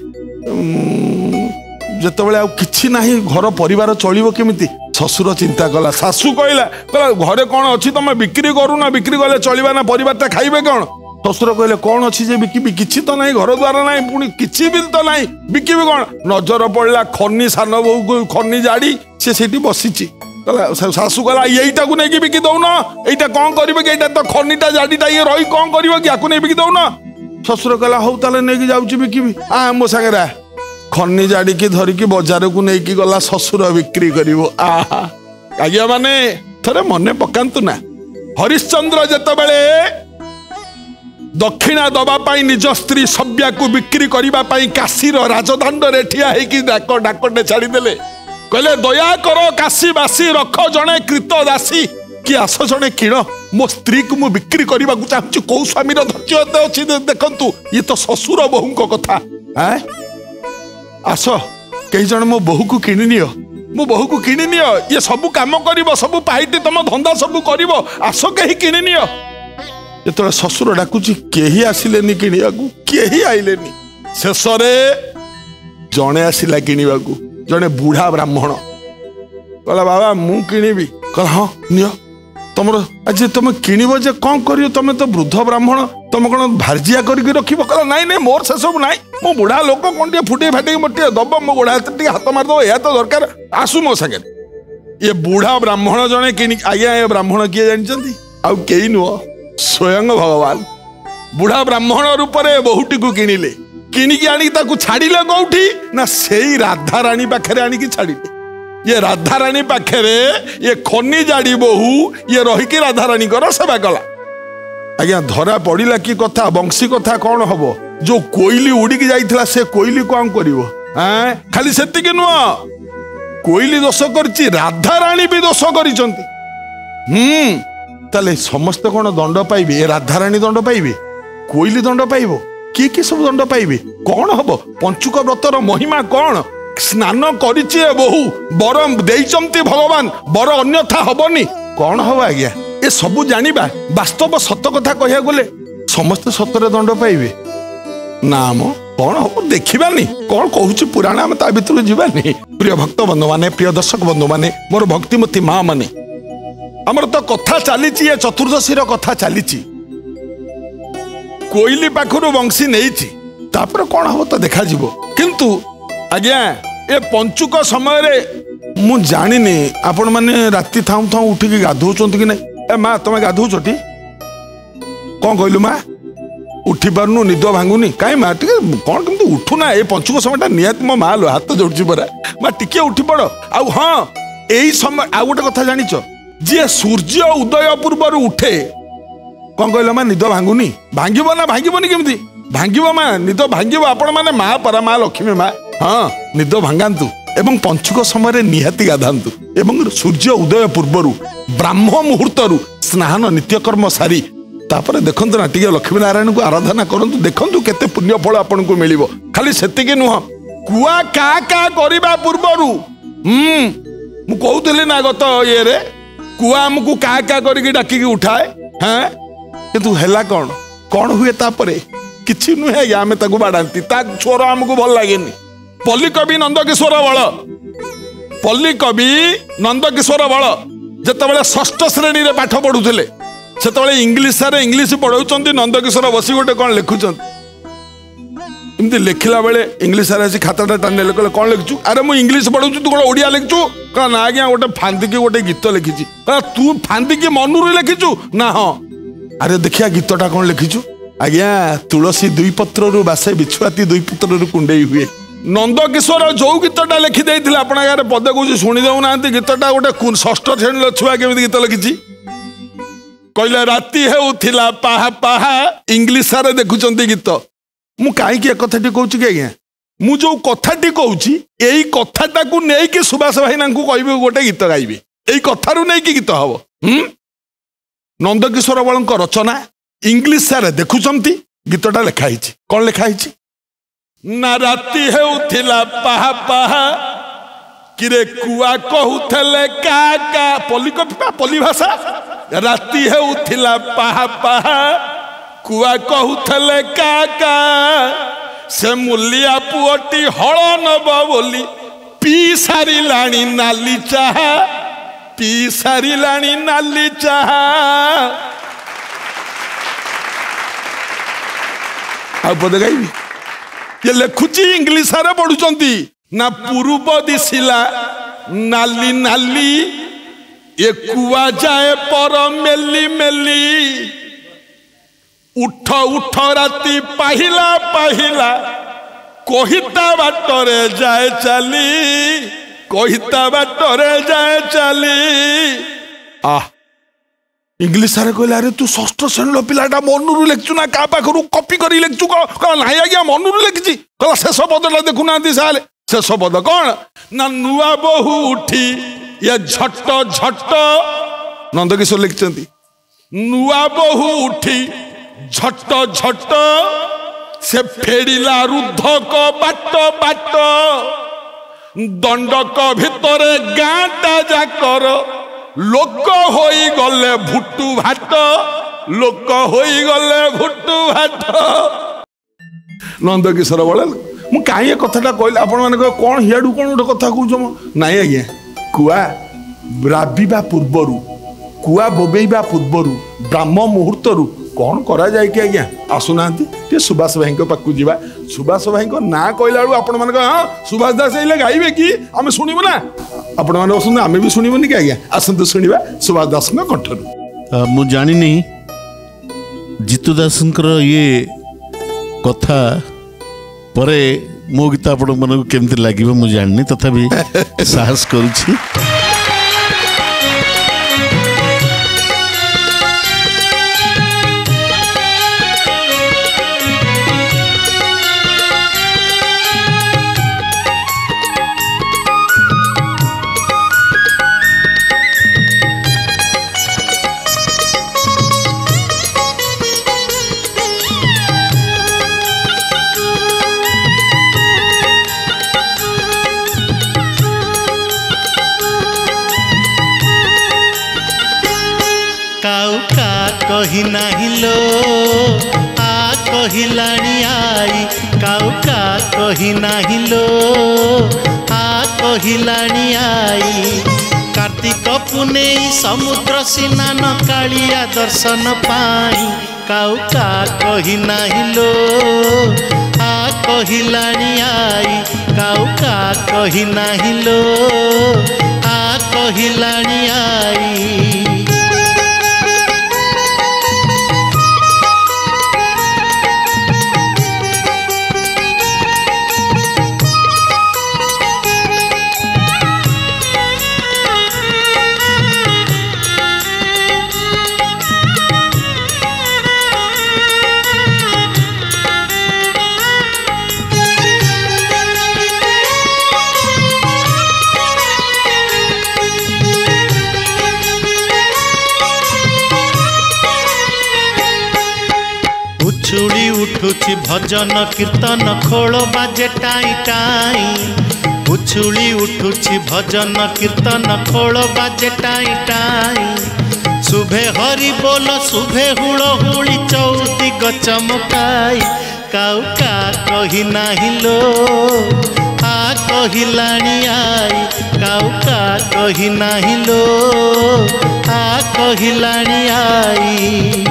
जते बेले आ किछि नाही घर परिवार चलिबो केमिति ससुर चिंता कला सासू कहला कहला घरे कौन अच्छी तुम बिक्री करू ना बिक्री कले चलवा ना परिवार खाइबे कौन ससुर कहले कौन अच्छी जे बिकिबी किछि तो नहीं घर द्वार नहीं पुणी किछि भी तो नहीं बिकिबी कौन नजर पड़ला खनी सान बहु को खनी जाड़ी से सेठी बसिछि कहला सासू कहला एईटा को नहीं बिकी दउन एईटा कौन करिवे कि एईटा तो खनीटा जाड़ीटा ये रही कौन करिवे कि आकु नहीं बिकी दउन ससुर कहला हौ ताले नहीं जाउछि बिकिबी आ मो संगे खनी जाड़ी की धरिकी बाजार को नहीं गला ससुर बिक्री करिवो आहा आज्ञा माने थरे मने पकांतु ना हरिश्चंद्र जेतबेले दक्षिणा दबा पाई निज स्त्री सभ्या को बिक्री करिबा पाई काशीर राजदंड रे ठिया हेकी डाक डाकटे छाड़ी देले कहले दया करो काशी बासी रख जणे कृत दासी कि आस जणे किण मो स्त्री को मु बिक्री करिबा को चाहछु को स्वामी रो धैर्य अछि देखंतु ये तो ससुर बहु को कथा हैं आस कई जन मो बहु को किणी नियो मो बहु को किणी नियो ये सब काम करिवो सब पाइटी तम धंदा सब करिवो आस कहीं किणी नियो ये ससुर डाकुची केही आसिलेनी किणियाकू केही आइलेनी शेष रे जणे आसिला किणिबाकू जणे बुढ़ा ब्राह्मण कहला बाबा मु किणिबी कहला हाँ नियो तुम आज तुम किणव जे कौन करियो तुम तो वृद्ध ब्राह्मण तुम कौन भारजिया करके रखिब कहला नाई नाई मोर से सब नाई मो बुढ़ा लोक कौन टे फुटे फाटे मोटे दब मो गोड़ा हाथ हाथ मारदब यह तो दरकार आसु मो संगे ये बुढ़ा ब्राह्मण जणे किणी आज्ञा ये ब्राह्मण किए जानचंती आउ केही नुह स्वयं भगवान बुढ़ा ब्राह्मण रूप में बहुटी को किणिले किणिकी आनी ताकू छाड़िले कौटी ना सेई राधा रानी पाखे आनिकी छाड़िले ये राधा रानी पाखे ये खनी जाड़ी बहु ये रहीकि राधा रानी कर सेवा कला आज्ञा धरा पड़िला कि कथा वंशी कथा कौन हम जो कोईली उड़िकी जाइथिला से कोईली कौन करिवो हां खाली सेतिके नुह कोईली दोष करची राधा रानी भी दोष करिसंती हम्म ताले समस्त कौन दंड पाइबे ए राधाराणी दंड पाइबे कोईली दंड पाइबो किए किए सब दंड पाइबे कौन हम पंचुक व्रतर महिमा कौन स्नान करिचे बहु बर देइचंती भगवान बर अन्यथा हबनी कौन हम आज्ञा ए सबू जानिबा वास्तव सत कथा कहिया गले समस्त सतरे दंड पाइबे नाम कौन हम देखिबानी कौन कहूची पुराण हम ता भितर जीवानी प्रिय भक्त बंधु माने प्रिय दर्शक बंधु माने मोर भक्तिमती माँ माने आमर तो कथा चली चतुर्दशी कथा चली कोईली पाखर वंशी नहीं तापर कौन हम तो देखा जीवो किंतु आज्ञा ए पंचुक समय रे मु जानिनी आपण माने राति थाउ थाउ उठिकी गाधौचंती कि नहीं ए माँ तुम गाधौचटी कौन कहलु माँ उठी पारनु निद भांगुनी कहीं माँ टे कौन कमी उठुना ए पंचुक समय निहाती मो माँ लो हाथ जोड़ची परा माँ टिके उठी पड़ आ हाँ यही समय आ गोटे कथा जानिच जी सूर्य उदय पूर्व उठे कौन कहल माँ निद भांगुनी भांगिब ना भांगिबनी केमती भांगिब माँ निद भांगिब आपण माने माँ परा माँ लक्ष्मी माँ हाँ निद भांगातु एवं पंचुक समय निहाती गाधातु एवं सूर्य उदय पूर्व ब्राह्म मुहूर्त स्नान नित्यकर्म सारी तापर देखंतु ना टिके लक्ष्मी नारायण को आराधना करंतु देखंतु केते पुण्य फल आपन को मिलिबो खाली सेतिके नुह कुआ का का करबा पूर्वरु हम्म मु कहूतली ना गत ये रे कुआ हमको का का करके डाकी उठाए हैं किंतु हेला कौन कौन हुए तापरे किछि नुहे आमे ताकू बाडांती ता छोर हमको भल लागेनी। पल्ली कवि नंदकिशोर बळ पल्ली कवि नंदकिशोर बळ जेतेबेले षष्ठ श्रेणी रे पाठ पढुथिले सेतेबेले इंग्लिश रे इंग्लिश पढौचंती नंदकिशोर बसी गोटे कोन लिखुचंती इमती लिखला बेले इंग्लिश रे खाताटा टाने लिखले कौन लिखचु अरे मु इंग्लिश पढुचु तू कोन ओडिया लिखचु कह ना आज्ञा गोटे फांदी की गोटे गीत लिखिची कह तू फांदी की मनुरु लिखिचु ना हां अरे देखिया गीतटा कौन लिखिचु आज्ञा तुलसी दुई पत्र रु बासे बिछुआती दुई पत्र रु कुंडेई हुए। नंदकिशोर जो गीतटा लिखि देइथिले आपना गारे पदे को सुनि देउ नांती गीतटा गोटे षष्ठ श्रेणी छुआ केमिति गीत लिखिची कहले राती हेउथिला पाहा पाहा इंग्लिश रे देखुचंती गीत मु कहीं कथाटी कहूँ कि आज्ञा मु जो कथाटी कहूँ यही कथाटा को लेकिन सुभाष भाईना को कह गोटे गीत गाइबे यही कथारू नहीं कि गीत हम हम्म नंदकिशोर बल रचना इंग्लिश सारे देखुंती गीतटा लिखाई कौन लिखाई ना राती हेउथिला पाहा पाहा किरे कुआ कहूथले का का पल्ली पल्ली भाषा राती हेउथिला पाहा पाहा कुआ कहूथले काका से मुलिया पुअटी हल नब बोली पी सारिलाणी नाली चाहा पी सारिलाणी नाली चाहा आ पद गाइबी ये लिखुची इंग्लिश रे पढुचंती ना पूर्व दिसिला नाली नाली ये कुआ जाए पर मेली मेली उठ उठ राती पाहिला पाहिला कहिता बाटरे जाए चली कहिता बाटरे जाए चली आ इंग्लिश रे कहले अरे तू षष्ठ श्रेणी पिलाटा मनुरु लेखचु ना का पाखरु कॉपी करी लेखचु कह नाही आज्ञा मनुरु लेखिची कहला शेष पदटा देखु नांती साले शेष पद कौन ना नुआ बहु उठी ये झट झट नंदकिशोर लिखचंती नुआ बहु उठी झट झट से फेरिला रुद्धक बाट बाट दंडक भितरे गाँटा जाकर लोक होई गले भुटु भाट लोक होई गले भुटु भाट। नंदकिशोर बल मु कहीं कथाटा कहले आपण माने कौन हियाडू कौन गोटे कथा कहूँ नाई आज्ञा कुआ राबिबा पूर्वरु कुआ बोबेइबा पूर्वरु ब्राह्म मुहूर्तरु कौन करा जाए कि आज्ञा आसुना सुभाष भाई पाक जा सुभाष भाई ना कहला बेलू आपण मान हाँ सुभाष दास ये गाइबे कि आम शुणु ना आपण मैंने बस आम भी शुणुनि कि आज्ञा आसतु शुणा सुभाष दास कंठर मु जानी जीतू दास ये कथा परे मो गीत आपण मन केमती लगे मुझे जानी तथापि साहस करुछि। कही नाही लो आ कहिलाणी आई काउ का कही नाही लो आ कहिलाणी आई कार्तिक पुनेई समुद्र स्नान कालिया दर्शन पाई काउ का कही नाही लो आ कहिलाणी आई काउ का कही नाही लो आ कहिलाणी आई। उठुछि भजन कीर्तन खोल बाजे टाई टाई उछुली उठुछि भजन कीर्तन खोल बाजे टाई टाई शुभे हरि बोल शुभे हुड़ हुड़ी चौदी गचमकाई काउ का कही नाही लो आ कहिलाणी आई काउ का कही नाही लो आ कहिलाणी आई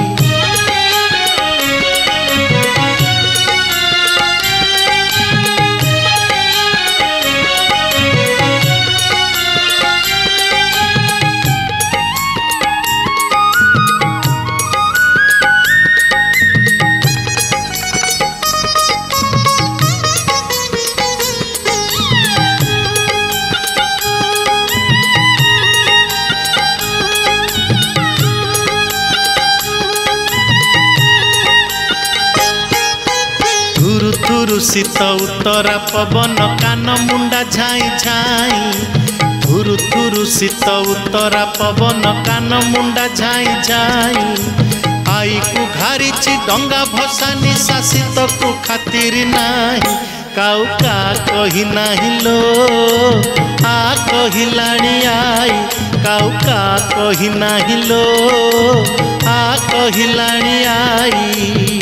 शीत उत्तरा पवन कान मुंडा झाई झाई थुरु थुरु शीत उत्तरा पवन कान मुंडा झाई झाई आई को घारिछि डंगा भसानी शासित को खातिर नाही काउ का कही नाही लो आ कहिलाणी आई काउ का कही नाही लो आ कहिलाणी आई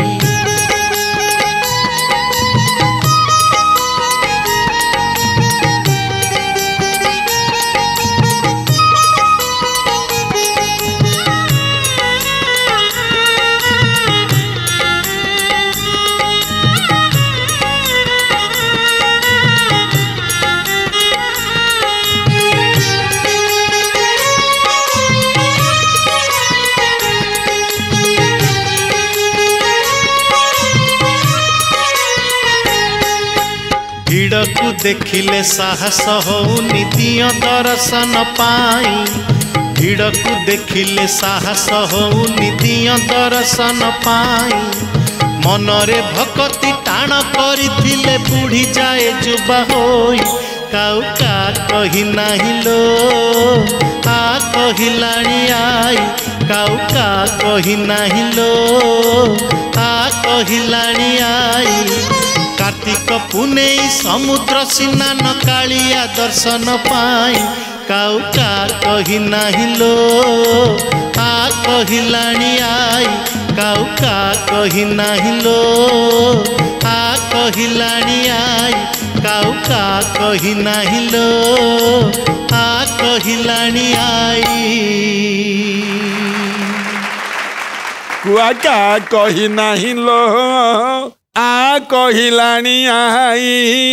को देखिले साहस होउनी दियो दर्शन पाई भीड़ को देखिले साहस होउनी दियो दर्शन पाई मनरे भक्ति टाण करिथिले बुढ़ी जाए जुबा होई काउ का कही नाही लो आ कहिलाणी आई काउ का कही नाही लो आ कहिलाणी आई कार्तिक पुनेई समुद्र स्नान कालिया दर्शन पाई काउ का कही नाही लो आ कहिलाणी आई काउ का कही नाही लो आ कहिलाणी आई काउ का कही नाही लो आ कहिलाणी आई कुआ का कही नाही लो आ कहिलाणी आई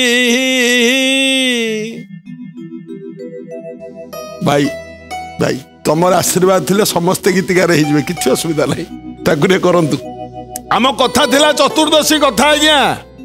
भाई भाई तुम आशीर्वाद थिले समस्ते गीतिकार हो किसी असुविधा नहीं ठाकुर करंतु आम कथा थिला चतुर्दशी कथा आज्ञा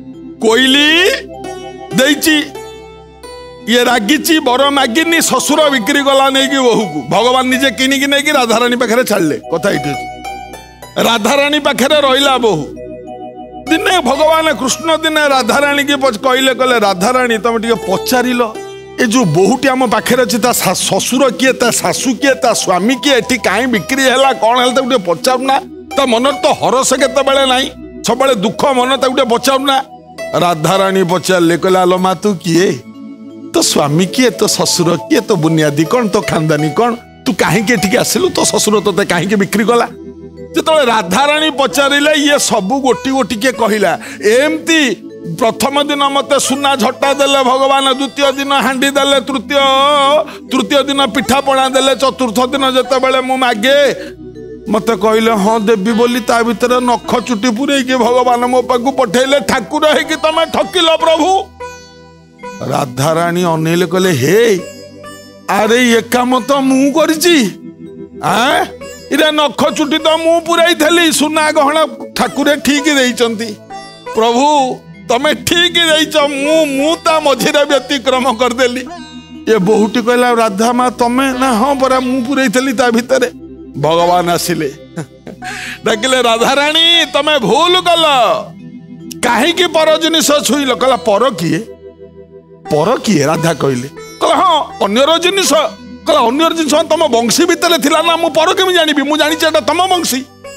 कोइली देइची ये रागिची बर मागिनी ससुर बिक्री गला नहीं कि बहु को भगवान निजे किनिकी नहीं कि राधाराणी पाखे छाड़ले कथा ये राधाराणी पाखे रहा बहु दिने भगवान कृष्ण दिने राधाराणी की कहले कहले राधाराणी तुम टे पचार ये जो बहुटी आम पाखे अच्छी ससुर किए ता शाशु किए ता स्वामी किए एटी कहीं बिक्री है कौन है पचारूना ता मन तो हरस केतबेले नाई सब दुख मन ताके पचारूना राधाराणी पचारे कहले आलो मा तू किए तो स्वामी किए तो ससुर किए तो बुनियादी कौन तो खानदानी कौन तू कहीं आसिलु तो ससुर तो कहीं बिक्री कला जो राधाराणी पचारे ये सबू गोटी गोटी के कहला एमती प्रथम दिन मत सुना झटा देले भगवान द्वितीय दिन हांडी देले तृतीय तृतीय दिन पिठा पणा देले चतुर्थ दिन जिते मु मागे मत कहले हाँ देवी बोली ता भीतर नख चुटी पुरे के भगवान मो पाखु पठेले ठाकुर है कि तमे ठकिल प्रभु राधाराणी अनेले कहले हे अरे ये काम तो मु करची आ इरा नख चुटी तो मु पुराई थली सुना गहना ठाकुर ठीक देइचंती प्रभु तमे ठीक देइच मु मु ता मझिरा व्यतिक्रम कर देली ये बहुटी कहला राधा माँ तमे ना हाँ परा मु पुराई थली ता भीतर भगवान आसिले डाकिले राधाराणी तमे भूल कल काहे की पर जिनिस छुईल कहला पर किए पर किए राधा कहले कहला हाँ अन्यर जिनिस कहला अन्यर जिनिस तुम वंशी भितर थिला ना मु पर केमि जानिबी मु जानि एटा तुम वंशी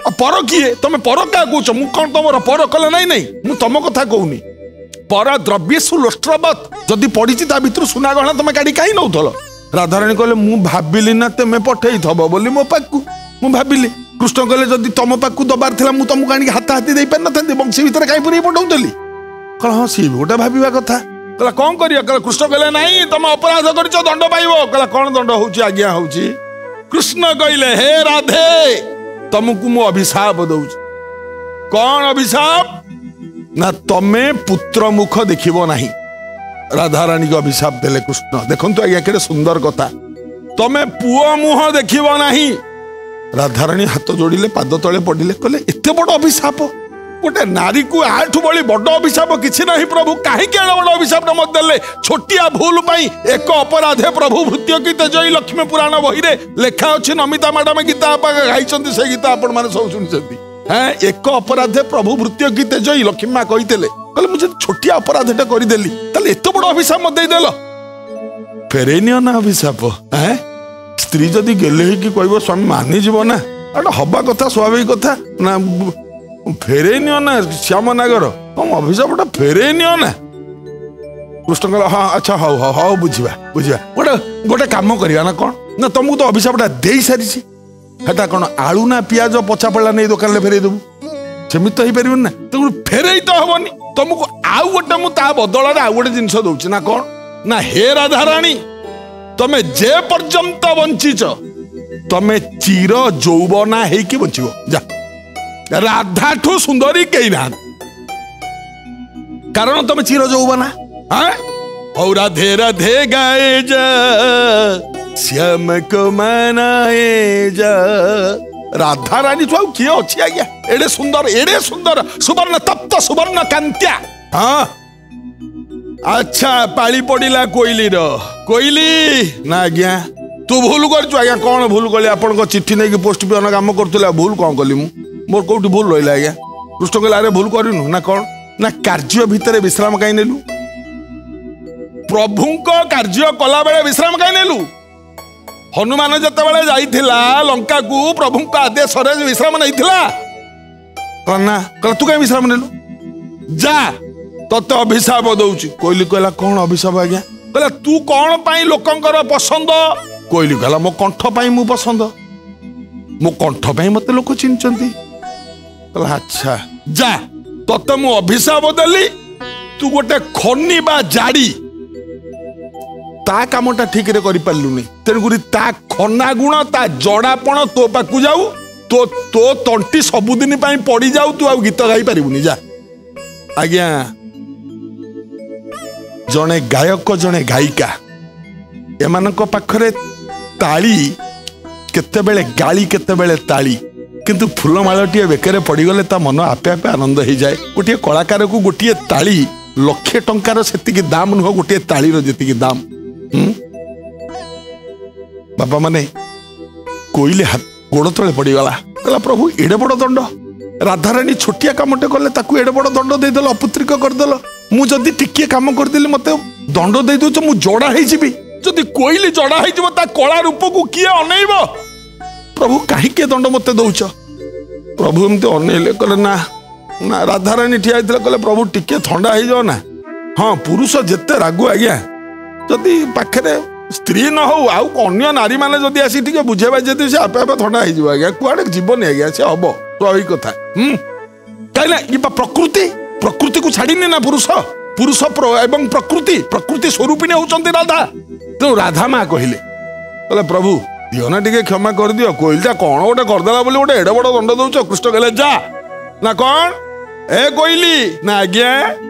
पर किए तुम पर क्या कौच मु कौन तुम पर कले नाई नहीं मु तुम कथा कहूनी पर द्रव्येशु लोष्ट्रवत जदि पड़ी भर सुना गहना तुम गाड़ी कहीं नौल राधाराणी कहले मु भाविली ना तुम पठे थब बोली मो पाकू मु भाविली कृष्ण कहले जदि तुम पाकू दबार था मुझे तुमको आनी हाथ हाथी दे पार ना बंशी भितर कहीं पूरी पठाऊली कह हाँ सी भी गोटे भाविया कथा कहला कौन करिया कहला कृष्ण कहले नहीं तुम अपराध कर दंड पाइब कहला कौन दंड होची आज्ञा होची कृष्ण कहले हे राधे तुमको मु अभिशाप दउची कौन अभिशाप ना तमे पुत्र मुख देखिबो नहीं राधाराणी को अभिशाप देले कृष्ण देखंतु आज्ञा केडे सुंदर कथा तमे पुओ मुह देखिबो नहीं राधाराणी हाथ जोड़िले पाद तले पड़िले कहले एते बड़ अभिशाप गोटे नारी को आठु बड़ी बड़ अभिशाप किछि नहीं प्रभु काहे के बड़ अभिशाप मत देले छोटिया भूल पाई एक अपराधे प्रभु भृत्य गीत जय लक्ष्मी पुराण बही रे लेखा अछि नमिता मैडम गीता गाइछन्ती से गीता आपण माने सब सुनिछन्ती हैं एक अपराधे प्रभु भृत्य गीत जय लक्ष्मी मां कहितेले कहले मुझे छोटिया अपराधटा करि देली तले एते बड़ अभिशाप मत देई देलो फेरेनियो ना अभिशाप हैं स्त्री जदि गेले कि कहबो स्वामी मानि जीव ना एटा हबा कथा स्वाभाविक कथा ना फेरे नियो ना श्याम नागर हम अभिशापटा फेरे नियो ना कृष्ण कहला हाँ अच्छा हाउ हाउ हाउ बुझिबा बुझिबा गोटे गोटे काम करिया ना कौन ना तुमको तो अभिशापटा देई सारिछि हेटा कौन आलू ना पियाज पचा पड़ला नहीं दुकान ले फेरे देबू सेमित तो ही परिबन ना तुम फेरे तो हबनी तुमको आउ गोटे मु ता बदल रे आउ गोटे जिंस दउछि ना कौन ना हे राधाराणी तमे जे पर्यंत बंचिच तमे चिर जौवना हे कि बंचिबो जा राधा ठू सुंदरी कई ना कारण तुम चिर जौवना हाँ राधे राधे गाए जा श्याम को मनाए जा राधा रानी छुआ किए अच्छी आज्ञा एडे सुंदर एडे सुंदर सुवर्ण तप्त सुवर्ण कांत्या हाँ अच्छा पाली पड़िला कोइली रो कोइली ना आज्ञा तू भूल कर आज्ञा कौन भूल कली आपण चिट्ठी नहीं पोस्ट पियन काम करतला भूल कौन कली मु मोर कोठी भूल रहिला आज्ञा कृष्ण कहला अरे भूल करिनु ना कौन ना कार्य भितर विश्राम काई नेलु प्रभुंको कार्य कला बेले विश्राम काई नेलु हनुमान जते बेले जाइथिला लंका को प्रभुंको आदेश रे विश्राम नैथिला कना कहला तू काई विश्राम नेलु जा तते अभिशाप दउची कोइली कहला कौन अभिशाप आज्ञा कहला तू कौन पाई लोकंकर पसंद कोइली कहला मो कंठ पाई मु पसंद मो कंठ पाई मते लोक चिन्चंती कहला अच्छा जा तते मु अभिशाप देली तू गोटे खनी बा जाड़ी ता कामटा ठीक रे करि पालुनी तेनुगुरी ता खना गुण ता जड़ापण तो पाकु जाऊ तो तो तंटी सबुदिन पाई पड़ी जाऊ तू आ गीत गाई पारिबुनी जा आज्ञा जने गायक जने गायिका एमानक पाखरे ताली केते बेले गाली केते बेले ताली किंतु फूलमालटी बेकरे पड़गले ता मन आपे आपे आनंद हो जाए गोटे कलाकार को गोटे ताली लक्षे टंकार सेतिकी दाम नुह गोटे तालीर जेतिकी दाम बापा माने कोइले हाथ गोड़ तले पड़गला कहला प्रभु एडे बड़ दंड राधाराणी छोटिया कामटे कले ताकू एडे बड़ दंड देदेल अपुत्रिक करदेल मु जदि टिकिए काम करदेली मते दंड दे दउछ मु जड़ा हेइ जिबी जदि कोइली जड़ा हेइ जिवो ता कला रूप को किए अनैबो प्रभु काहे के दंड मते दउछ प्रभु एमते अनैले कहले ना ना राधाराणी ठिया आइतले कहले प्रभु टिके ठंडा हेइ जाओ ना हां पुरुष जेते रागु आज्ञा जदि पाखरे स्त्री न हो आउ अन्य नारी माने जदि आसी टिके बुझेबा जदि से आपे आपे ठंडा हेइ जिवो आज्ञा कुआडे जीवन आज्ञा से हबो स्वाभाविक कथा हम काइला ई प्रकृति प्रकृति को छाड़ीनी ना पुरुष पुरुष एवं प्रकृति प्रकृति स्वरूपिणी होचंती राधा तो राधा माँ कहले कहले प्रभु दियो ना टिके क्षमा कर दियो कोइलटा कौन गोटे करदेला बोली गोटे एडे बड़ दंड दउछ कृष्ण कहले जा ना कौन ए कोइली ना आज्ञा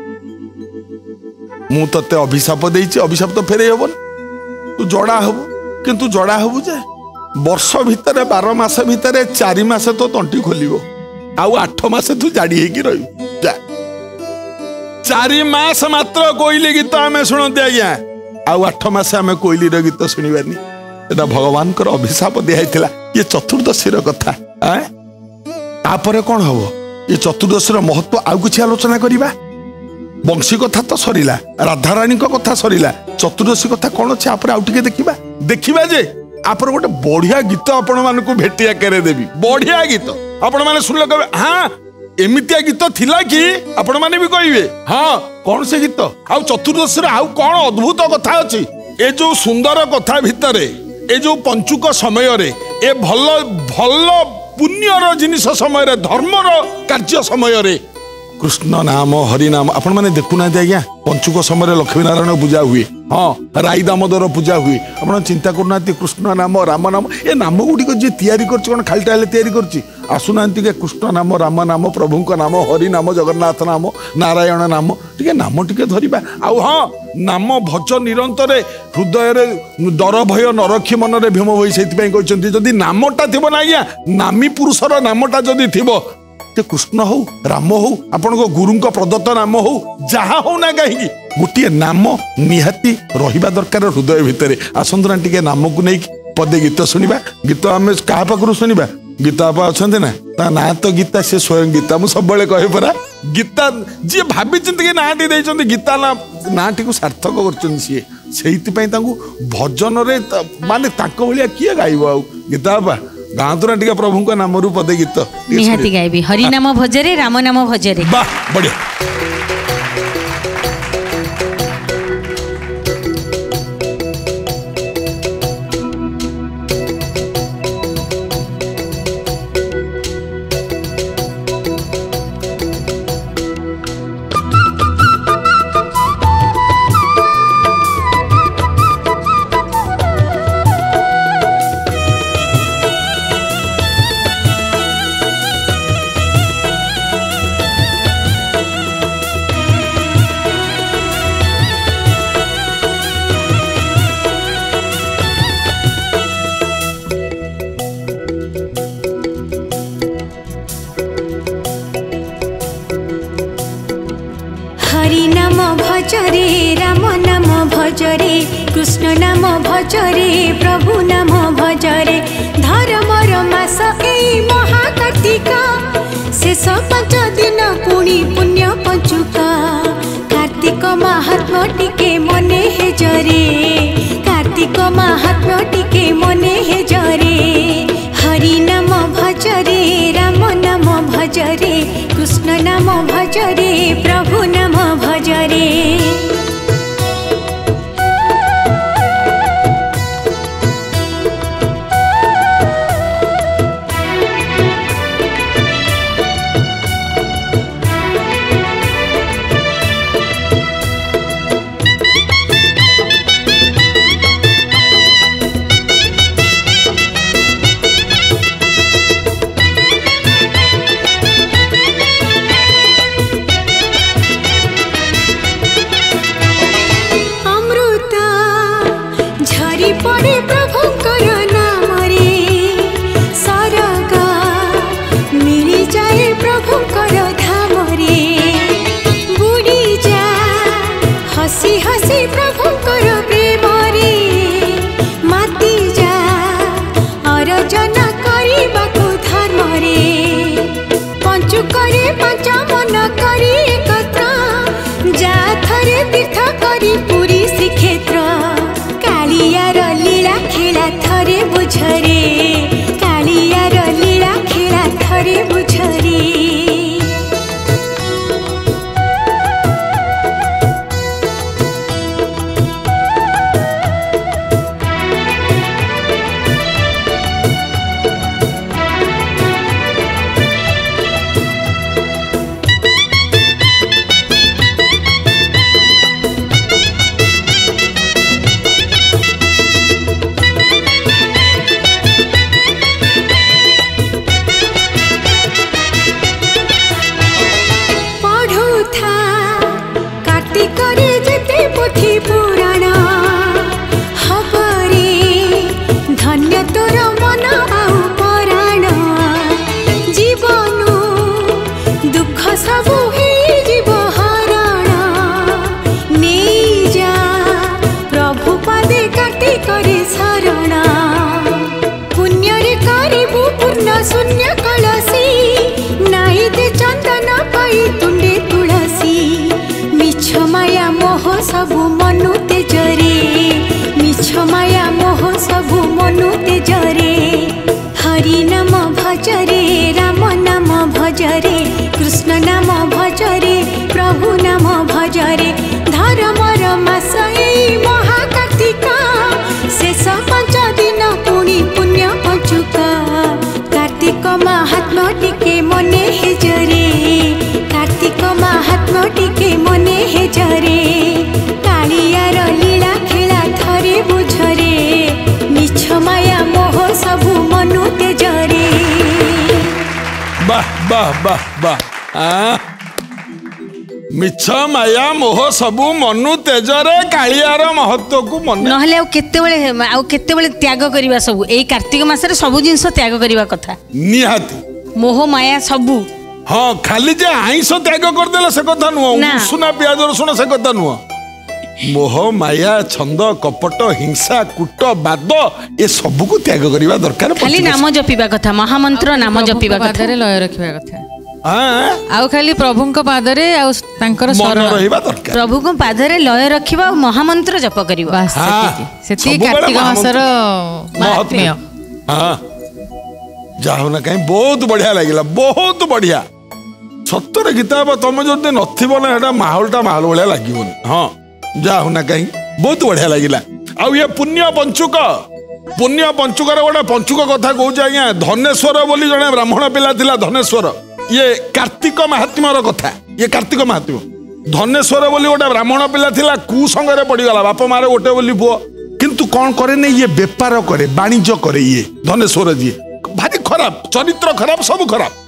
मु तते अभिशाप देइछि अभिशाप तो फेरे हबन तू जड़ा हबु किंतु जड़ा हबु जे वर्ष भितर बारह मास भितर चारि मास तो तंटी खोलिबो आउ आठ मास तू जाड़ी हेकी रही जा चारि मास मात्र कोइली गीत आमे सुनते आज्ञा आउ आठ मास आमे कोइली रो गीत सुनिबानी एटा भगवान कर अभिशाप दिया ये चतुर्दशी कथा तापर कौन हम ये चतुर्दशी महत्व आउ किसी आलोचना करवा बंशी कथा तो सरीला राधाराणी कथा सरीला चतुर्दशी कथा कौन अच्छे आप देखा देखा जे आप गोटे बढ़िया गीत आपण मानक भेटिया करे देवी बढ़िया गीत आपण माने सुनले कहे हाँ एमितिया गीत थिला कि आपण माने भी कहिवे हाँ कौन से गीत आउ चतुर्दशी रे आउ कौन अद्भुत कथा अछि ए जो सुंदर कथा भितरे ए जो पंचुक समय रे ए भल भल पुण्यर जिनिस समय रे धर्मर कार्य समय रे कृष्ण नाम हरि नाम आपण माने देखु ना आज्ञा पंचुक समय लक्ष्मी नारायण पूजा हुए हाँ राई दामोदर पूजा हुए आपण चिंता करना कृष्ण नाम राम नाम ए नाम गुड़िक जी तैयारी करछि कोन खालटा हेले तैयारी करछि आसुना के कृष्ण नाम राम नाम प्रभु नाम हरि नाम जगन्नाथ नाम नारायण नाम टिके नाम टिके धरिबा आउ हाँ नाम भज निरंतर हृदय रे डर भय न रखी मन रे भीम भई सेति पई कहछन्ती जदी नामटा थिबो ना आज्ञा नामी पुरुषर नामटा जदी थिबो ते कृष्ण हो राम हो आपण को गुरु प्रदत्त नाम हो जहा हो ना कहीं गोटे नाम निहाती रहिबा दरकार हृदय भितर आसंतु ना टिके नाम को नहीं पदे गीत शुणा गीत आम क्या पाखु शुणा गीता आपा अच्छा ना ता ना तो गीता से स्वयं गीता मुझे सब कहे परा गीता जी भाभी चिंत ना टी देते गीता ना ना टी को सार्थक कर सी से भजन रे माने भाया किए गाइब आ गीता आपा गाँ तो ना प्रभु का नाम रू पदे गीत निहाती गाइबी हरि नाम भजरे राम नाम भजरे वाह बढ़िया हरि नाम भजरे राम नाम भजरे कृष्ण नाम भजरे प्रभु नाम भजरे धर्मर मास एई महाकार्तिका शेष पांच दिन पुणी पुण्य पंचुका कार्तिक महात्मा टिके मने हे जरे कार्तिक महात्मा टिके मने हे जरे हरि नाम भजरे राम नाम भजरे कृष्ण नाम भजरे प्रभु नाम भजरे भजरे कृष्ण नाम भजरे प्रभु नाम भजरे धर्मर मास एई महाकार्तिक शेष पंच दिन पुणी पुण्य पंचुक कार्तिक महात्मा टिके मने हेजरे कार्तिक महात्मा टिके मने हेजरे कालियार लीला खेला थरे बुझरे मिछ माया मोह सबु मनु तेजरे वाह वाह वाह वाह मिछ माया मोह सबु मनु तेजरे कालियार महत्व को मन नहले केतेबेले आ केतेबेले त्याग करबा सब एई कार्तिक मासरे सब जिंस त्याग करबा कथा निहाती मोह माया सबु हाँ खाली जे आइंस त्याग करदेला से कथा नुह ना। सुना प्याज रसुण से कथा नुह मोह माया छंद कपट हिंसा कूट बाद ए सब को त्याग करबा दरकार खाली नाम जपिबा कथा महामंत्र नाम जपिबा कथा पादरे लय रखिबा कथा हाँ आउ खाली प्रभुଙ୍କ पादरे आउ तांकर मन शरण रहिबा दरकार प्रभु को पादरे लय रखिबा महामंत्र जप करबा बास हाँ, सेति सेति सबुबेले कार्तिक मासर महात्म्य हाँ जाओ ना कहीं बहुत बढ़िया लगिला बहुत बढ़िया सत्तर गीता तुम जो नथिबो ना एटा माहौलटा माहौल भलिया लागिबोनी हाँ जाओ ना कहीं बहुत बढ़िया लगिला आउ ये पुण्य पंचुक पुण्य पंचुकर गोटे पंचुक कथा कहूँ आज्ञा धनेश्वर बोली जड़े ब्राह्मण पिला थिला धनेश्वर ये कार्तिक महात्म्यर कथा ये कार्तिक महात्म्य धनेश्वर बोली गोटे ब्राह्मण पिला थिला कुसंगरे पड़गला बाप मार गोटे बोली पुओ किंतु कौन करे नहीं ये बेपार करे वाणिज्य करे ये धनेश्वर जी भारी खराब चरित्र खराब सब खराब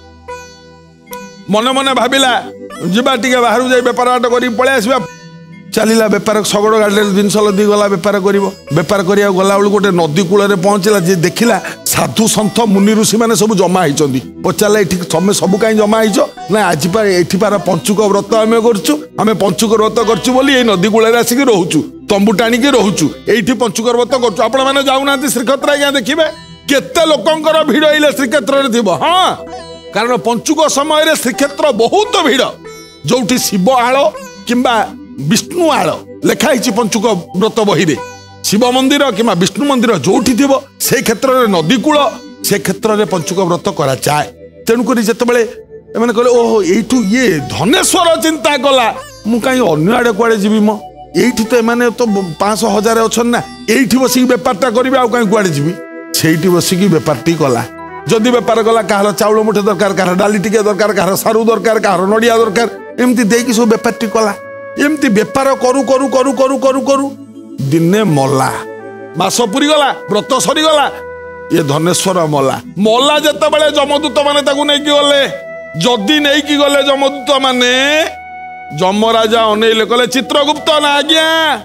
मन मन भाविला जीवा टिके बाहर जाई बेपार आट करी पळे आसीबा चलिला बेपार शगड़ गाड़ी जिनस लदी गला बेपार कर बेपार करिया गला बेलू गोटे नदी कूल पहुंचला जे देखिला साधु सन्थ मुनि ऋषि मैंने सब जमा होती पचारा ये तुम सब कहीं जमा हो ना आज पार पंचुक व्रत आम करें पंचुक व्रत कर नदी कूल आसिक रोचु तंबू टाणी रोचु ये पंचुक व्रत कर जाऊना श्रीक्षेत्र आज्ञा देखिए केते लोकंकर भिड़ आइले श्रीक्षेत्र थी हाँ कारण पंचुक समय श्रीक्षेत्र बहुत भिड़ जो शिव आल किंबा विष्णु आल लिखाई पंचुक व्रत बही शिव मंदिर कि विष्णु मंदिर जो से क्षेत्र में नदी कूल से क्षेत्र में पंचुक व्रत करा जाए तेणुक जितेबाला मैंने कहले ओहो यू ये धनेश्वर चिंता कला मु कहीं अन्य आड़े कड़े जी मो ये तो एम तो पाँच हजार अच्छा ना ये बसिक बेपारटा करी आउ कहीं कड़े जी से बसिक बेपारटी कला जदि बेपार कला कह चाउल मुठे दरकार कह डाली टिके दरकार कह सारू दरकार कह नड़िया दरकार एमती देकी सब बेपारटी कला एमती बेपार करू करू करू करू करू करू दिने मला मास पुरी गला व्रत सरी गला ये धनेश्वर मला मला जते बळे जमदूत माने ताकू नै कि गले जदि नै कि गले जमदूत माने जमराजा अनेले कले चित्रगुप्त ना आज्ञा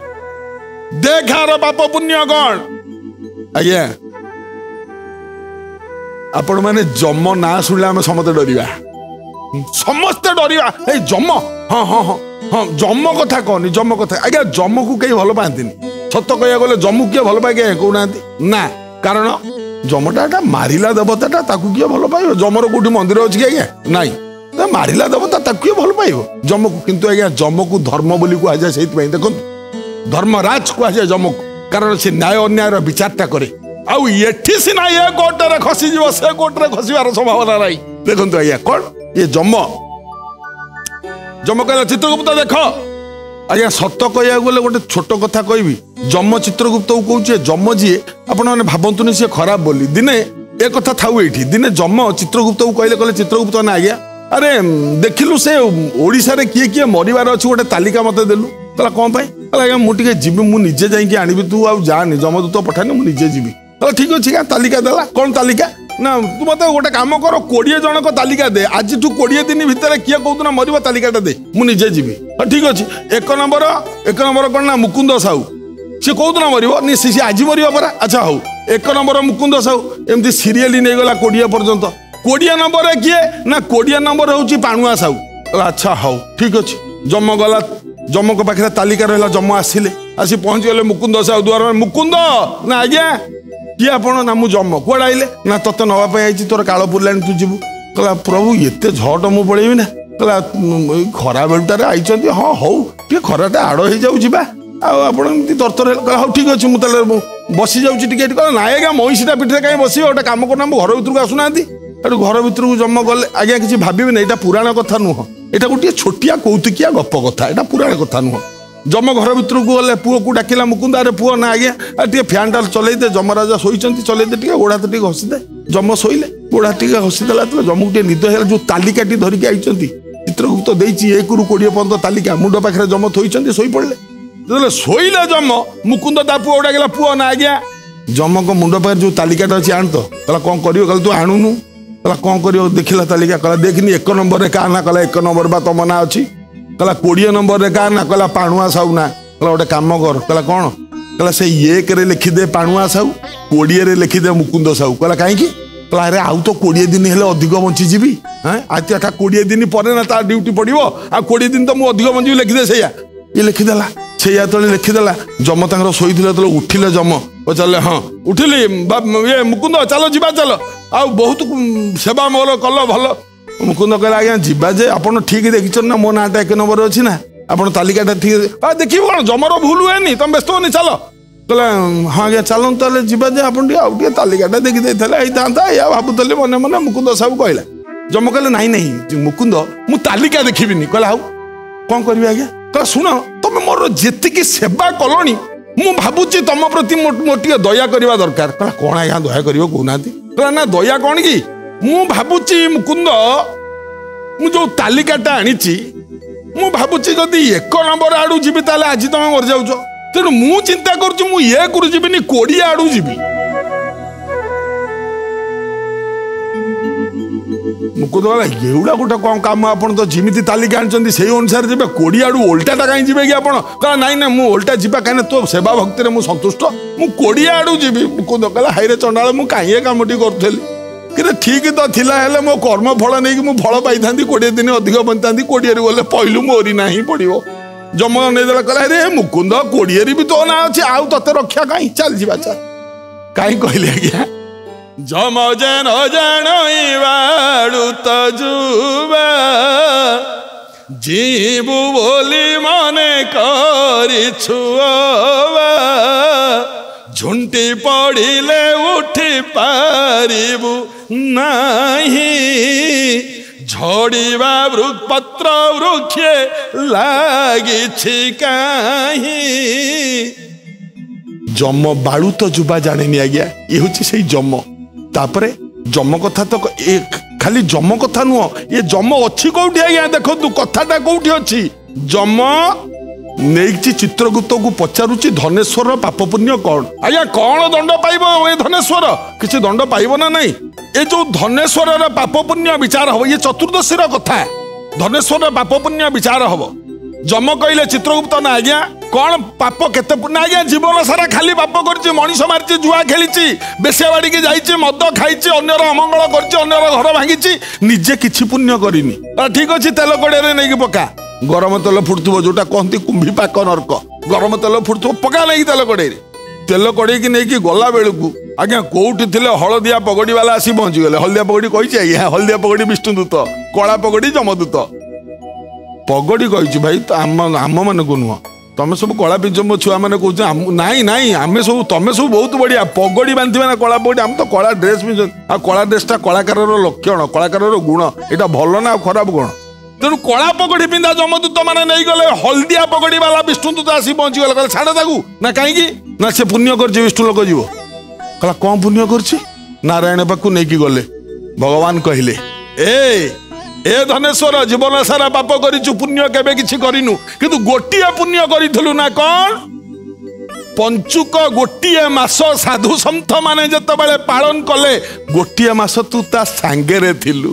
देखार पाप पुण्य गण आज्ञा आपण माने जम ना सुनले हम समते डरिबा समस्ते डरिबा ए जम हां हां हां हाँ जम कथा कहनी जम कथा आज्ञा जम को कहीं भल पाती सत कह गले जमू किए भल पाए कहना ना कारण जमटा मारिला देवताटा ताकू किए भल पाइब जमर कौटी मंदिर अच्छी कि आज्ञा नाई मारिला देवता ताकू किए भल पाइब जम को किंतु आज्ञा जम को धर्म बोली कहुए से देखो धर्मराज कहुए जम को कारण से न्याय अन्याय विचारटा करे आउ ये सीना ये कोर्टे खसीज से कोर्टे खसबार संभावना ना देखो आज्ञा कौन ये जम जम कहला चित्रगुप्त देख आज्ञा सत कह गले गोटे छोट कथा कहबी जम चित्रगुप्त को कहूचे जम जी आपण मैंने भावतुनि सी खराब बोली दिने ए कथा थाऊ ये दिने जम चित्रगुप्त को कहले कहले चित्रगुप्त ना आज्ञा अरे देखिलु से ओडिशा रे किए किए मरिबार अछि गोटे तालिका मते देलु कहला कौन पाई कहला आज्ञा मु टिके जीबी मु निजे जाई आनिबी तू आ जानी जमदूत पठानी मु निजे जीबी कहला ठीक अछि का तालिका देला कौन तालिका ना तू मत गोटे काम कर कोड़े जनक तालिका दे आज तू कोड़े दिन भितर किए कहूना मर तालिकाटा दे मुझे जीवी हाँ ठीक अच्छे एक नंबर एक नंबर कौन ना मुकुंद साहू सी कौदिन मर सी आज मर परा अच्छा हूँ एक नंबर मुकुंद साहू एमती सीरियली नहीं गला कोड़िया पर्यंत कोड़िया नंबर किए ना कोड़िया नंबर हूँ पाणुआ साहू अच्छा हूँ ठीक अच्छे जम गला जम को पाखे तालिका रहा जम आसिले आसी पहुंची गले मुकुंद साहू द्वार मुकुंद ना आज्ञा किए आपण ना मु जम कुआड़े आइले ना तोते नवाप आई तोर काल पुरलानी तू जीवु कहला प्रभु एते झट मु पड़ेबी ना कहला खरा बेलटार आई हाँ हौ टे खराटा आड़ हो जाऊ जीवा आपड़ी तरतर कहला हाँ ठीक अच्छे मुझे बसी जाऊँगी टे कहला ना आज्ञा महिषीटा पिठे कहीं बस गोटे कम करना घर भर को आसुना ଏଠୁ ଘର ଭିତରକୁ ଜମ ଗଲେ ଆଜ୍ଞା କିଛି ଭାବିବେନି ଏଇଟା ପୁରାଣ କଥା ନୁହଁ, ଏଇଟା ଗୋଟିଏ ଛୋଟିଆ କୌତୁକିଆ ଗପ କଥା, ଏଇଟା ପୁରାଣ କଥା ନୁହଁ। ଜମ ଘର ଭିତରକୁ ଗଲେ ପୁଅକୁ ଡାକିଲା ମୁକୁନ୍ଦ, ଆରେ ପୁଅ ନା ଆଜ୍ଞା ଟିକେ ଫ୍ୟାନ୍ଟା ଚଲେଇଦେ, ଯମରାଜା ଶୋଇଛନ୍ତି ଚଲେଇଦେ ଟିକେ, ଗୋଡ଼ ହାତ ଟିକେ ଘଷିଦେ। ଜମ ଶୋଇଲେ, ଗୋଡ଼ ହାତ ଟିକେ ଘଷିଦେଲା ଯେତେବେଳେ ଜମକୁ ଟିକେ ନିଦ ହେଇଗଲା, ଯୋଉ ତାଲିକାଟି ଧରିକି ଆଇଛନ୍ତି ଚିତ୍ରଗୁପ୍ତ ଦେଇଛି ଏକରୁ କୋଡ଼ିଏ ପର୍ଯ୍ୟନ୍ତ ତାଲିକା, ମୁଣ୍ଡ ପାଖରେ ଜମ ଥୋଇଛନ୍ତି, ଶୋଇପଡ଼ିଲେ। ଯେତେବେଳେ ଶୋଇଲେ ଜମ, ମୁକୁନ୍ଦ ତା ପୁଅ ଡାକିଲା, ପୁଅ ନା ଆଜ୍ଞା। ଜମଙ୍କ ମୁଣ୍ଡ ପାଖରେ ଯୋଉ ତାଲିକାଟା ଅଛି ଆଣ ତ। କହିଲା କ'ଣ କରିବ? କହିଲା ତୁ ଆଣୁନୁ। କହିଲା କ'ଣ କରିବ? ଦେଖିଲା ତାଲିକା, କହିଲା ଦେଖିନି ଏକ ନମ୍ବରରେ କାହା ନା? କହିଲା ଏକ ନମ୍ବର ବା ତମ ନାଁ ଅଛି। କହିଲା କୋଡ଼ିଏ ନମ୍ବରରେ କାହା ନା? କହିଲା ପାଣୁଆ ସାହୁ ନା। କହିଲା ଗୋଟେ କାମ କର। କହିଲା କ'ଣ? କହିଲା ସେ ଏକରେ ଲେଖିଦେ ପାଣୁଆ ସାହୁ, କୋଡ଼ିଏରେ ଲେଖିଦେ ମୁକୁନ୍ଦ ସାହୁ। କହିଲା କାହିଁକି? କହିଲା ଆରେ ଆଉ ତ କୋଡ଼ିଏ ଦିନ ହେଲେ ଅଧିକ ବଞ୍ଚିଯିବି। ହଁ ଆଚ୍ଛା କୋଡ଼ିଏ ଦିନ ପରେ ନା ତା ଡ୍ୟୁଟି ପଡ଼ିବ, ଆଉ କୋଡ଼ିଏ ଦିନ ତ ମୁଁ ଅଧିକ ବଞ୍ଚିବି, ଲେଖିଦେ ସେଇଆ। ଇଏ ଲେଖିଦେଲା। ସେଇଆ ଯେତେବେଳେ ଲେଖିଦେଲା, ଜମ ତାଙ୍କର ଶୋଇଥିଲେ ଯେତେବେଳେ ଉଠିଲେ ଜମ ପଚାରିଲେ, ହଁ ଉଠିଲି ଇଏ ମୁକୁନ୍ଦ ଚାଲ ଯିବା ଚାଲ, ଆଉ ବହୁତ ସେବା ମୋର କଲ ଭଲ। ମୁକୁନ୍ଦ କହିଲା ଆଜ୍ଞା ଯିବା ଯେ ଆପଣ ଠିକ୍ ଦେଖିଛନ୍ତି ନା ମୋ ନାଁଟା ଏକ ନମ୍ବରରେ ଅଛି ନା, ଆପଣ ତାଲିକାଟା ଠିକ୍ ଦେଖିବେ କ'ଣ ଜମର ଭୁଲ ହୁଏନି, ତମେ ବ୍ୟସ୍ତ ହୁଅନି ଚାଲ। କହିଲା ହଁ ଆଜ୍ଞା ଚାଲନ୍ତୁ ତାହେଲେ ଯିବା ଯେ ଆପଣ ଟିକେ ଆଉ ଟିକେ ତାଲିକାଟା ଦେଖି ଦେଇଥିଲେ ହେଇଥାନ୍ତା, ଏଇଆ ଭାବୁଥିଲି ମନେ ମନେ ମୁକୁନ୍ଦ ସାହୁ କହିଲା। ଜମ କହିଲେ ନାଇଁ ନାଇଁ ମୁକୁନ୍ଦ ମୁଁ ତାଲିକା ଦେଖିବିନି। କହିଲା ଆଉ କ'ଣ କରିବି ଆଜ୍ଞା? କହିଲା ଶୁଣ ତମେ ମୋର ଯେତିକି ସେବା କଲଣି ମୁଁ ଭାବୁଛି ତମ ପ୍ରତି ମୋର ଟିକେ ଦୟା କରିବା ଦରକାର। କହିଲା କ'ଣ ଆଜ୍ଞା ଦୟା କରିବ କହୁନାହାନ୍ତି? କହିଲା ନା ଦୟା କ'ଣ କି, ମୁଁ ଭାବୁଛି ମୁକୁନ୍ଦ ମୁଁ ଯୋଉ ତାଲିକାଟା ଆଣିଛି ମୁଁ ଭାବୁଛି ଯଦି ଏକ ନମ୍ବର ଆଡୁ ଯିବି ତାହେଲେ ଆଜି ତମେ ମରିଯାଉଛ, ତେଣୁ ମୁଁ ଚିନ୍ତା କରୁଛି ମୁଁ ଏକରୁ ଯିବିନି କୋଡ଼ିଏ ଆଡୁ ଯିବି। ମୁକୁନ୍ଦ କହିଲା ଏଗୁଡ଼ା ଗୋଟେ କ'ଣ କାମ, ଆପଣ ତ ଯେମିତି ତାଲିକା ଆଣିଛନ୍ତି ସେଇ ଅନୁସାରେ ଯିବେ, କୋଡ଼ିଏ ଆଡୁ ଓଲଟାଟା କାହିଁ ଯିବେ କି ଆପଣ? କହିଲା ନାଇଁ ନାଇଁ ମୁଁ ଓଲଟା ଯିବା କାହିଁକି ତୋ ସେବା ଭକ୍ତିରେ ମୁଁ ସନ୍ତୁଷ୍ଟ, ମୁଁ କୋଡ଼ିଏ ଆଡୁ ଯିବି। ମୁକୁନ୍ଦ କହିଲା ହାଇରେ ଚଣ୍ଡାଳ ମୁଁ କାହିଁ ଏ କାମଟି କରୁଥିଲି, କିନ୍ତୁ ଠିକ୍ ତ ଥିଲା, ହେଲେ ମୋ କର୍ମ ଫଳ ନେଇକି ମୁଁ ଫଳ ପାଇଥାନ୍ତି, କୋଡ଼ିଏ ଦିନ ଅଧିକ ବଞ୍ଚିଥାନ୍ତି, କୋଡ଼ିଏରୁ ଗଲେ ପହିଲୁ ମୋରି ନାହିଁ ପଡ଼ିବ। ଜମ ନେଇଦେଲା କହିଲା ଆରେ ମୁକୁନ୍ଦ କୋଡ଼ିଏରେ ବି ତୋ ନାଁ ଅଛି, ଆଉ ତତେ ରକ୍ଷା କାହିଁ, ଚାଲ ଯିବା ଚାଲ। କାହିଁ କହିଲେ ଆଜ୍ଞା? ଜମ ଯେନ ଜାଣଇବାଳୁ ତ ଯୁବା ଯିବୁ ବୋଲି ମନେ କରିଛୁ, ଝୁଣ୍ଟି ପଡ଼ିଲେ ଉଠି ପାରିବୁ ନାହିଁ, ଝଡ଼ିବା ପତ୍ର ବୃକ୍ଷେ ଲାଗିଛି କାହିଁ। ଜମ ବାଳୁ ତ ଯୁବା ଜାଣିନି ଆଜ୍ଞା, ଇଏ ହଉଛି ସେଇ ଜମ। ତାପରେ ଜମ କଥା ତ ଏ ଖାଲି ଜମ କଥା ନୁହଁ, ଏ ଜମ ଅଛି କୋଉଠି ଆଜ୍ଞା? ଦେଖନ୍ତୁ କଥାଟା କୋଉଠି ଅଛି। ଜମ ନେଇଛି ଚିତ୍ରଗୁପ୍ତକୁ ପଚାରୁଛି ଧନେଶ୍ୱର ପାପ ପୁଣ୍ୟ କ'ଣ? ଆଜ୍ଞା କ'ଣ ଦଣ୍ଡ ପାଇବ ଏ ଧନେଶ୍ୱର? କିଛି ଦଣ୍ଡ ପାଇବ ନା ନାଇଁ? ଏ ଯୋଉ ଧନେଶ୍ୱରର ପାପ ପୁଣ୍ୟ ବିଚାର ହବ, ଇଏ ଚତୁର୍ଦ୍ଦଶୀର କଥା, ଧନେଶ୍ୱରର ପାପ ପୁଣ୍ୟ ବିଚାର ହବ। ଜମ କହିଲେ ଚିତ୍ରଗୁପ୍ତ ନା ଆଜ୍ଞା କ'ଣ ପାପ କେତେ ପୁଣ୍ୟ? ଆଜ୍ଞା ଜୀବନ ସାରା ଖାଲି ପାପ କରିଛି, ମଣିଷ ମାରିଛି, ଜୁଆ ଖେଳିଛି, ବେଶ୍ୟା ବାଡ଼ିକି ଯାଇଛି, ମଦ ଖାଇଛି, ଅନ୍ୟର ଅମଙ୍ଗଳ କରିଛି, ଅନ୍ୟର ଘର ଭାଙ୍ଗିଛି, ନିଜେ କିଛି ପୁଣ୍ୟ କରିନି। ଠିକ ଅଛି ତେଲ କଡ଼େଇରେ ନେଇକି ପକା, ଗରମ ତେଲ ଫୁଟୁଥିବ, ଯୋଉଟା କହନ୍ତି କୁମ୍ଭୀ ପାକ ନର୍କ, ଗରମ ତେଲ ଫୁଟୁଥିବ ପକା ନେଇକି ତେଲ କଡ଼େଇରେ। ତେଲ କଡ଼େଇକି ନେଇକି ଗଲା ବେଳକୁ ଆଜ୍ଞା କୋଉଠି ଥିଲେ ହଳଦିଆ ପଗଡ଼ି ବାଲା ଆସି ପହଞ୍ଚିଗଲେ। ହଳଦିଆ ପଗଡ଼ି କହିଛି ଆଜ୍ଞା, ହଳଦିଆ ପଗଡ଼ି ବିଷ୍ଣୁଦୂତ, କଳା ପଗଡ଼ି ଯମଦୂତ। ପଗଡ଼ି କହିଛି ଭାଇ ଆମ ଆମ ମାନଙ୍କୁ ନୁହଁ, ତମେ ସବୁ କଳା ପିଜମ ଛୁଆ ମାନେ କହୁଛ ନାଇଁ ନାଇଁ ଆମେ ସବୁ ତମେ ସବୁ ବହୁତ ବଢିଆ, ପଗଡ଼ି ବାନ୍ଧିବେ ନା କଳା ପଗଡ଼ି, ଆମେ ତ କଳା ଡ୍ରେସ୍ ପିନ୍ଧୁଛନ୍ତି, ଆଉ କଳା ଡ୍ରେସଟା କଳାକାରର ଲକ୍ଷଣ, କଳାକାରର ଗୁଣ, ଏଇଟା ଭଲ ନା ଆଉ ଖରାପ ଗୁଣ। ତେଣୁ କଳା ପଗଡ଼ି ପିନ୍ଧା ଯମଦୂତ ମାନେ ନେଇଗଲେ, ହଳଦିଆ ପଗଡ଼ି ବାଲା ବିଷ୍ଣୁଦୂତ ଆସି ପହଞ୍ଚିଗଲେ। କହିଲେ ଛାଡ଼ ତାକୁ। ନା କାହିଁକି? ନା ସେ ପୁଣ୍ୟ କରିଛି, ବିଷ୍ଣୁ ଲୋକ ଯିବ। କହିଲା କ'ଣ ପୁଣ୍ୟ କରିଛି? ନାରାୟଣ ପାଖକୁ ନେଇକି ଗଲେ, ଭଗବାନ କହିଲେ ଏ ଏ ଧନେଶ୍ୱର ଜୀବନ ସାରା ପାପ କରିଛୁ, ପୁଣ୍ୟ କେବେ କିଛି କରିନୁ, କିନ୍ତୁ ଗୋଟିଏ ପୁଣ୍ୟ କରିଥିଲୁ ନା କ'ଣ? ପଞ୍ଚୁକ ଗୋଟିଏ ମାସ ସାଧୁ ସନ୍ଥ ମାନେ ଯେତେବେଳେ ପାଳନ କଲେ, ଗୋଟିଏ ମାସ ତୁ ତା ସାଙ୍ଗରେ ଥିଲୁ।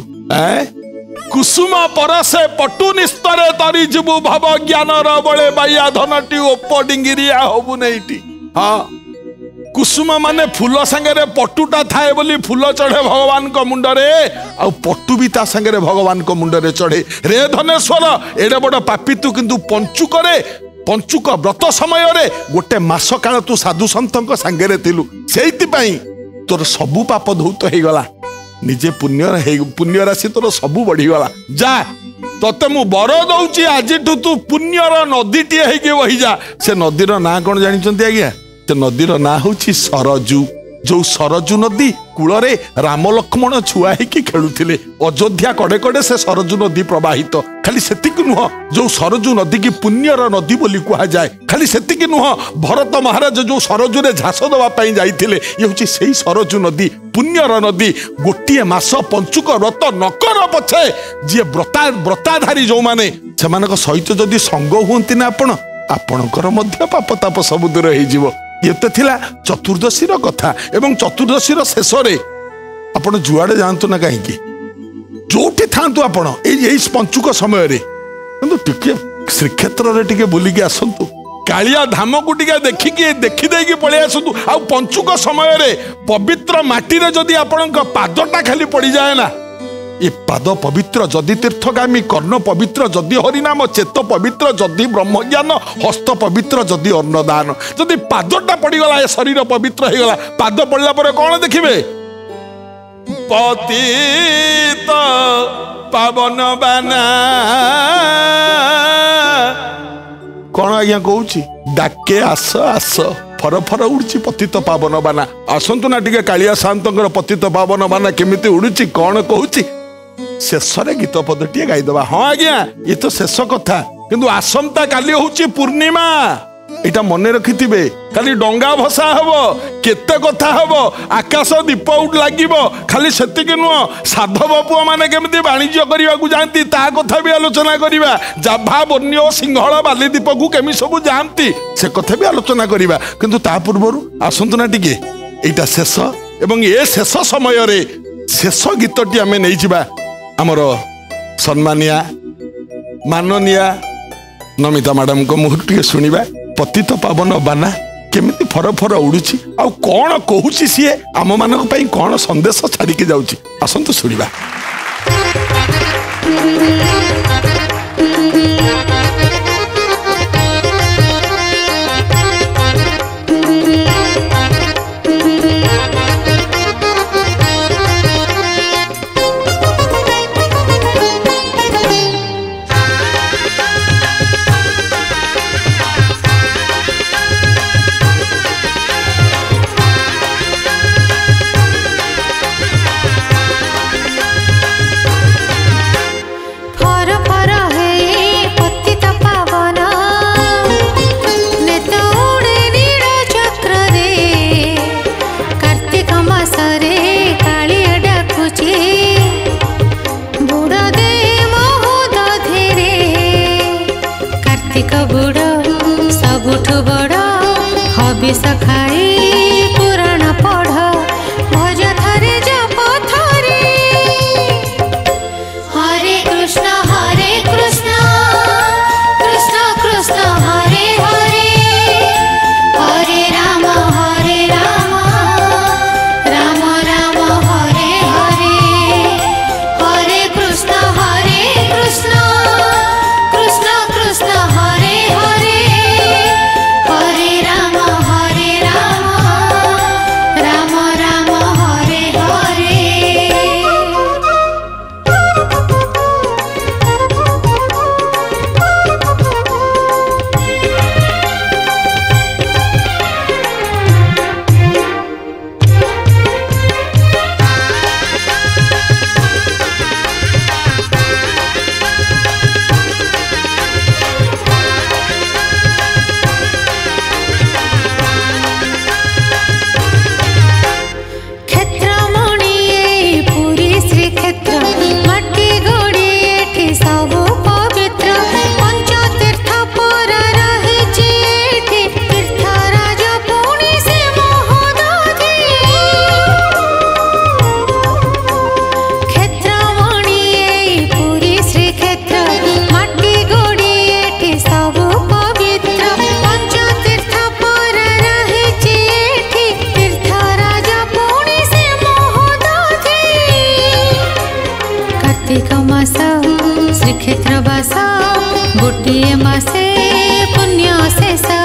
କୁସୁମ ପରସେ ପଟୁ ନିସ୍ତରେ ତରି ଯିବୁ, ଭବ ଜ୍ଞାନର ବଳେ ବାଇଆ ଧନଟି ଓପ ଡିଙ୍ଗିରିଆ ହବୁ ନେଇଟି। ହଁ କୁସୁମ ମାନେ ଫୁଲ ସାଙ୍ଗରେ ପଟୁଟା ଥାଏ ବୋଲି ଫୁଲ ଚଢ଼େ ଭଗବାନଙ୍କ ମୁଣ୍ଡରେ, ଆଉ ପଟୁ ବି ତା ସାଙ୍ଗରେ ଭଗବାନଙ୍କ ମୁଣ୍ଡରେ ଚଢ଼େ। ରେ ଧନେଶ୍ୱର ଏଡ଼େ ବଡ଼ ପାପି ତୁ, କିନ୍ତୁ ପଞ୍ଚୁକରେ ପଞ୍ଚୁକ ବ୍ରତ ସମୟରେ ଗୋଟେ ମାସ କାଳ ତୁ ସାଧୁ ସନ୍ଥଙ୍କ ସାଙ୍ଗରେ ଥିଲୁ, ସେଇଥିପାଇଁ ତୋର ସବୁ ପାପ ଧୌତ ହେଇଗଲା, ନିଜେ ପୁଣ୍ୟ ପୁଣ୍ୟ ରାଶି ତୋର ସବୁ ବଢିଗଲା। ଯା ତତେ ମୁଁ ବର ଦଉଛି, ଆଜିଠୁ ତୁ ପୁଣ୍ୟର ନଦୀଟିଏ ହେଇକି ବହିଯା। ସେ ନଦୀର ନାଁ କ'ଣ ଜାଣିଛନ୍ତି ଆଜ୍ଞା? ସେ ନଦୀର ନାଁ ହଉଛି ସରଜୁ। जो सरजू नदी कूଳରେ राम लक्ष्मण छुआ ହେଇକି ଖେଳୁଥିଲେ अयोध्या कड़े कड़े से सरजू नदी प्रवाहित खाली सेतिक नुह जो सरजू नदी की पुण्यर नदी बोली कहा जाए खाली सेतिक नुह भरत महाराज जो सरजू रे झास दवा पाई जाइथिले ये होची सेही सरजू नदी पुण्यर नदी गोटिए मास पंचुक व्रत नकर पछे जे व्रता व्रताधारी जो माने सेमानक सहित जदि संग हुंती ना आपण आपणकर मध्य पाप ताप सब दूर हो जिवो ये तो थिला चतुर्दशीर कथा एवं चतुर्दशीर शेष रे आपण जुआडे जानतु ना कहीं जोठी थांतु आपण एई पंचुक समय रे किंतु टिके श्रीक्षेत्र रे टिके बुली के आसंतु कालिया धाम को टिके देखि के देखि देई के पळे आसंतु आ पंचुक समय रे पवित्र माटी रे जदी आपणक पादटा खाली पड़ी जाए ना ये पाद पवित्र जदि तीर्थगामी कर्ण पवित्र जदि हरिनाम चेत पवित्र जदि ब्रह्मज्ञान हस्त पवित्र जदि अन्नदान जदि पादटा पड़गला ये शरीर पवित्र हो गला पाद पड़ला पर कौन देखिबे पतित पावन बाना कौन आज्ञा कहूची डाके आस आस फर फर उड़ची पतित पावन बाना आसंतु ना टिके कालिया शांतर पतित पावन बाना केमिति उड़ुची कौन कहूची शेष गीत पदटी गाईदबा हाँ आज्ञा ये तो शेष कथा किंतु आसंता काली होची पूर्णिमा एटा मन रखिथिबे खाली डंगा भसा हबो केते कथा हबो आकाश दीप उठ लागिबो खाली सेतिक नुह साधव पुआ माने केमिति वाणिज्य करिवा को जानती ता कथा भी आलोचना करिवा जाभा बन्य सिंहळ बाली दीप को केमि सब जानती से कथा भी आलोचना करिवा किंतु ता पूर्वरु आसंतु ना टिके एटा शेष एवं ए शेष समय रे शेष गीतटी आमे नै जिबा आमर सम्मानिया माननीया नमिता मैडम को मुहूर्त टे शुणा पतित पावन बाना केमिति फर फर उड़ुची आ कौन कहूची सीए आम मानक पई कौन संदेश छाड़ी के जाउची आसंतु शुणा श्रीक्षेत्र बास गोटे मासे पुण्य शेष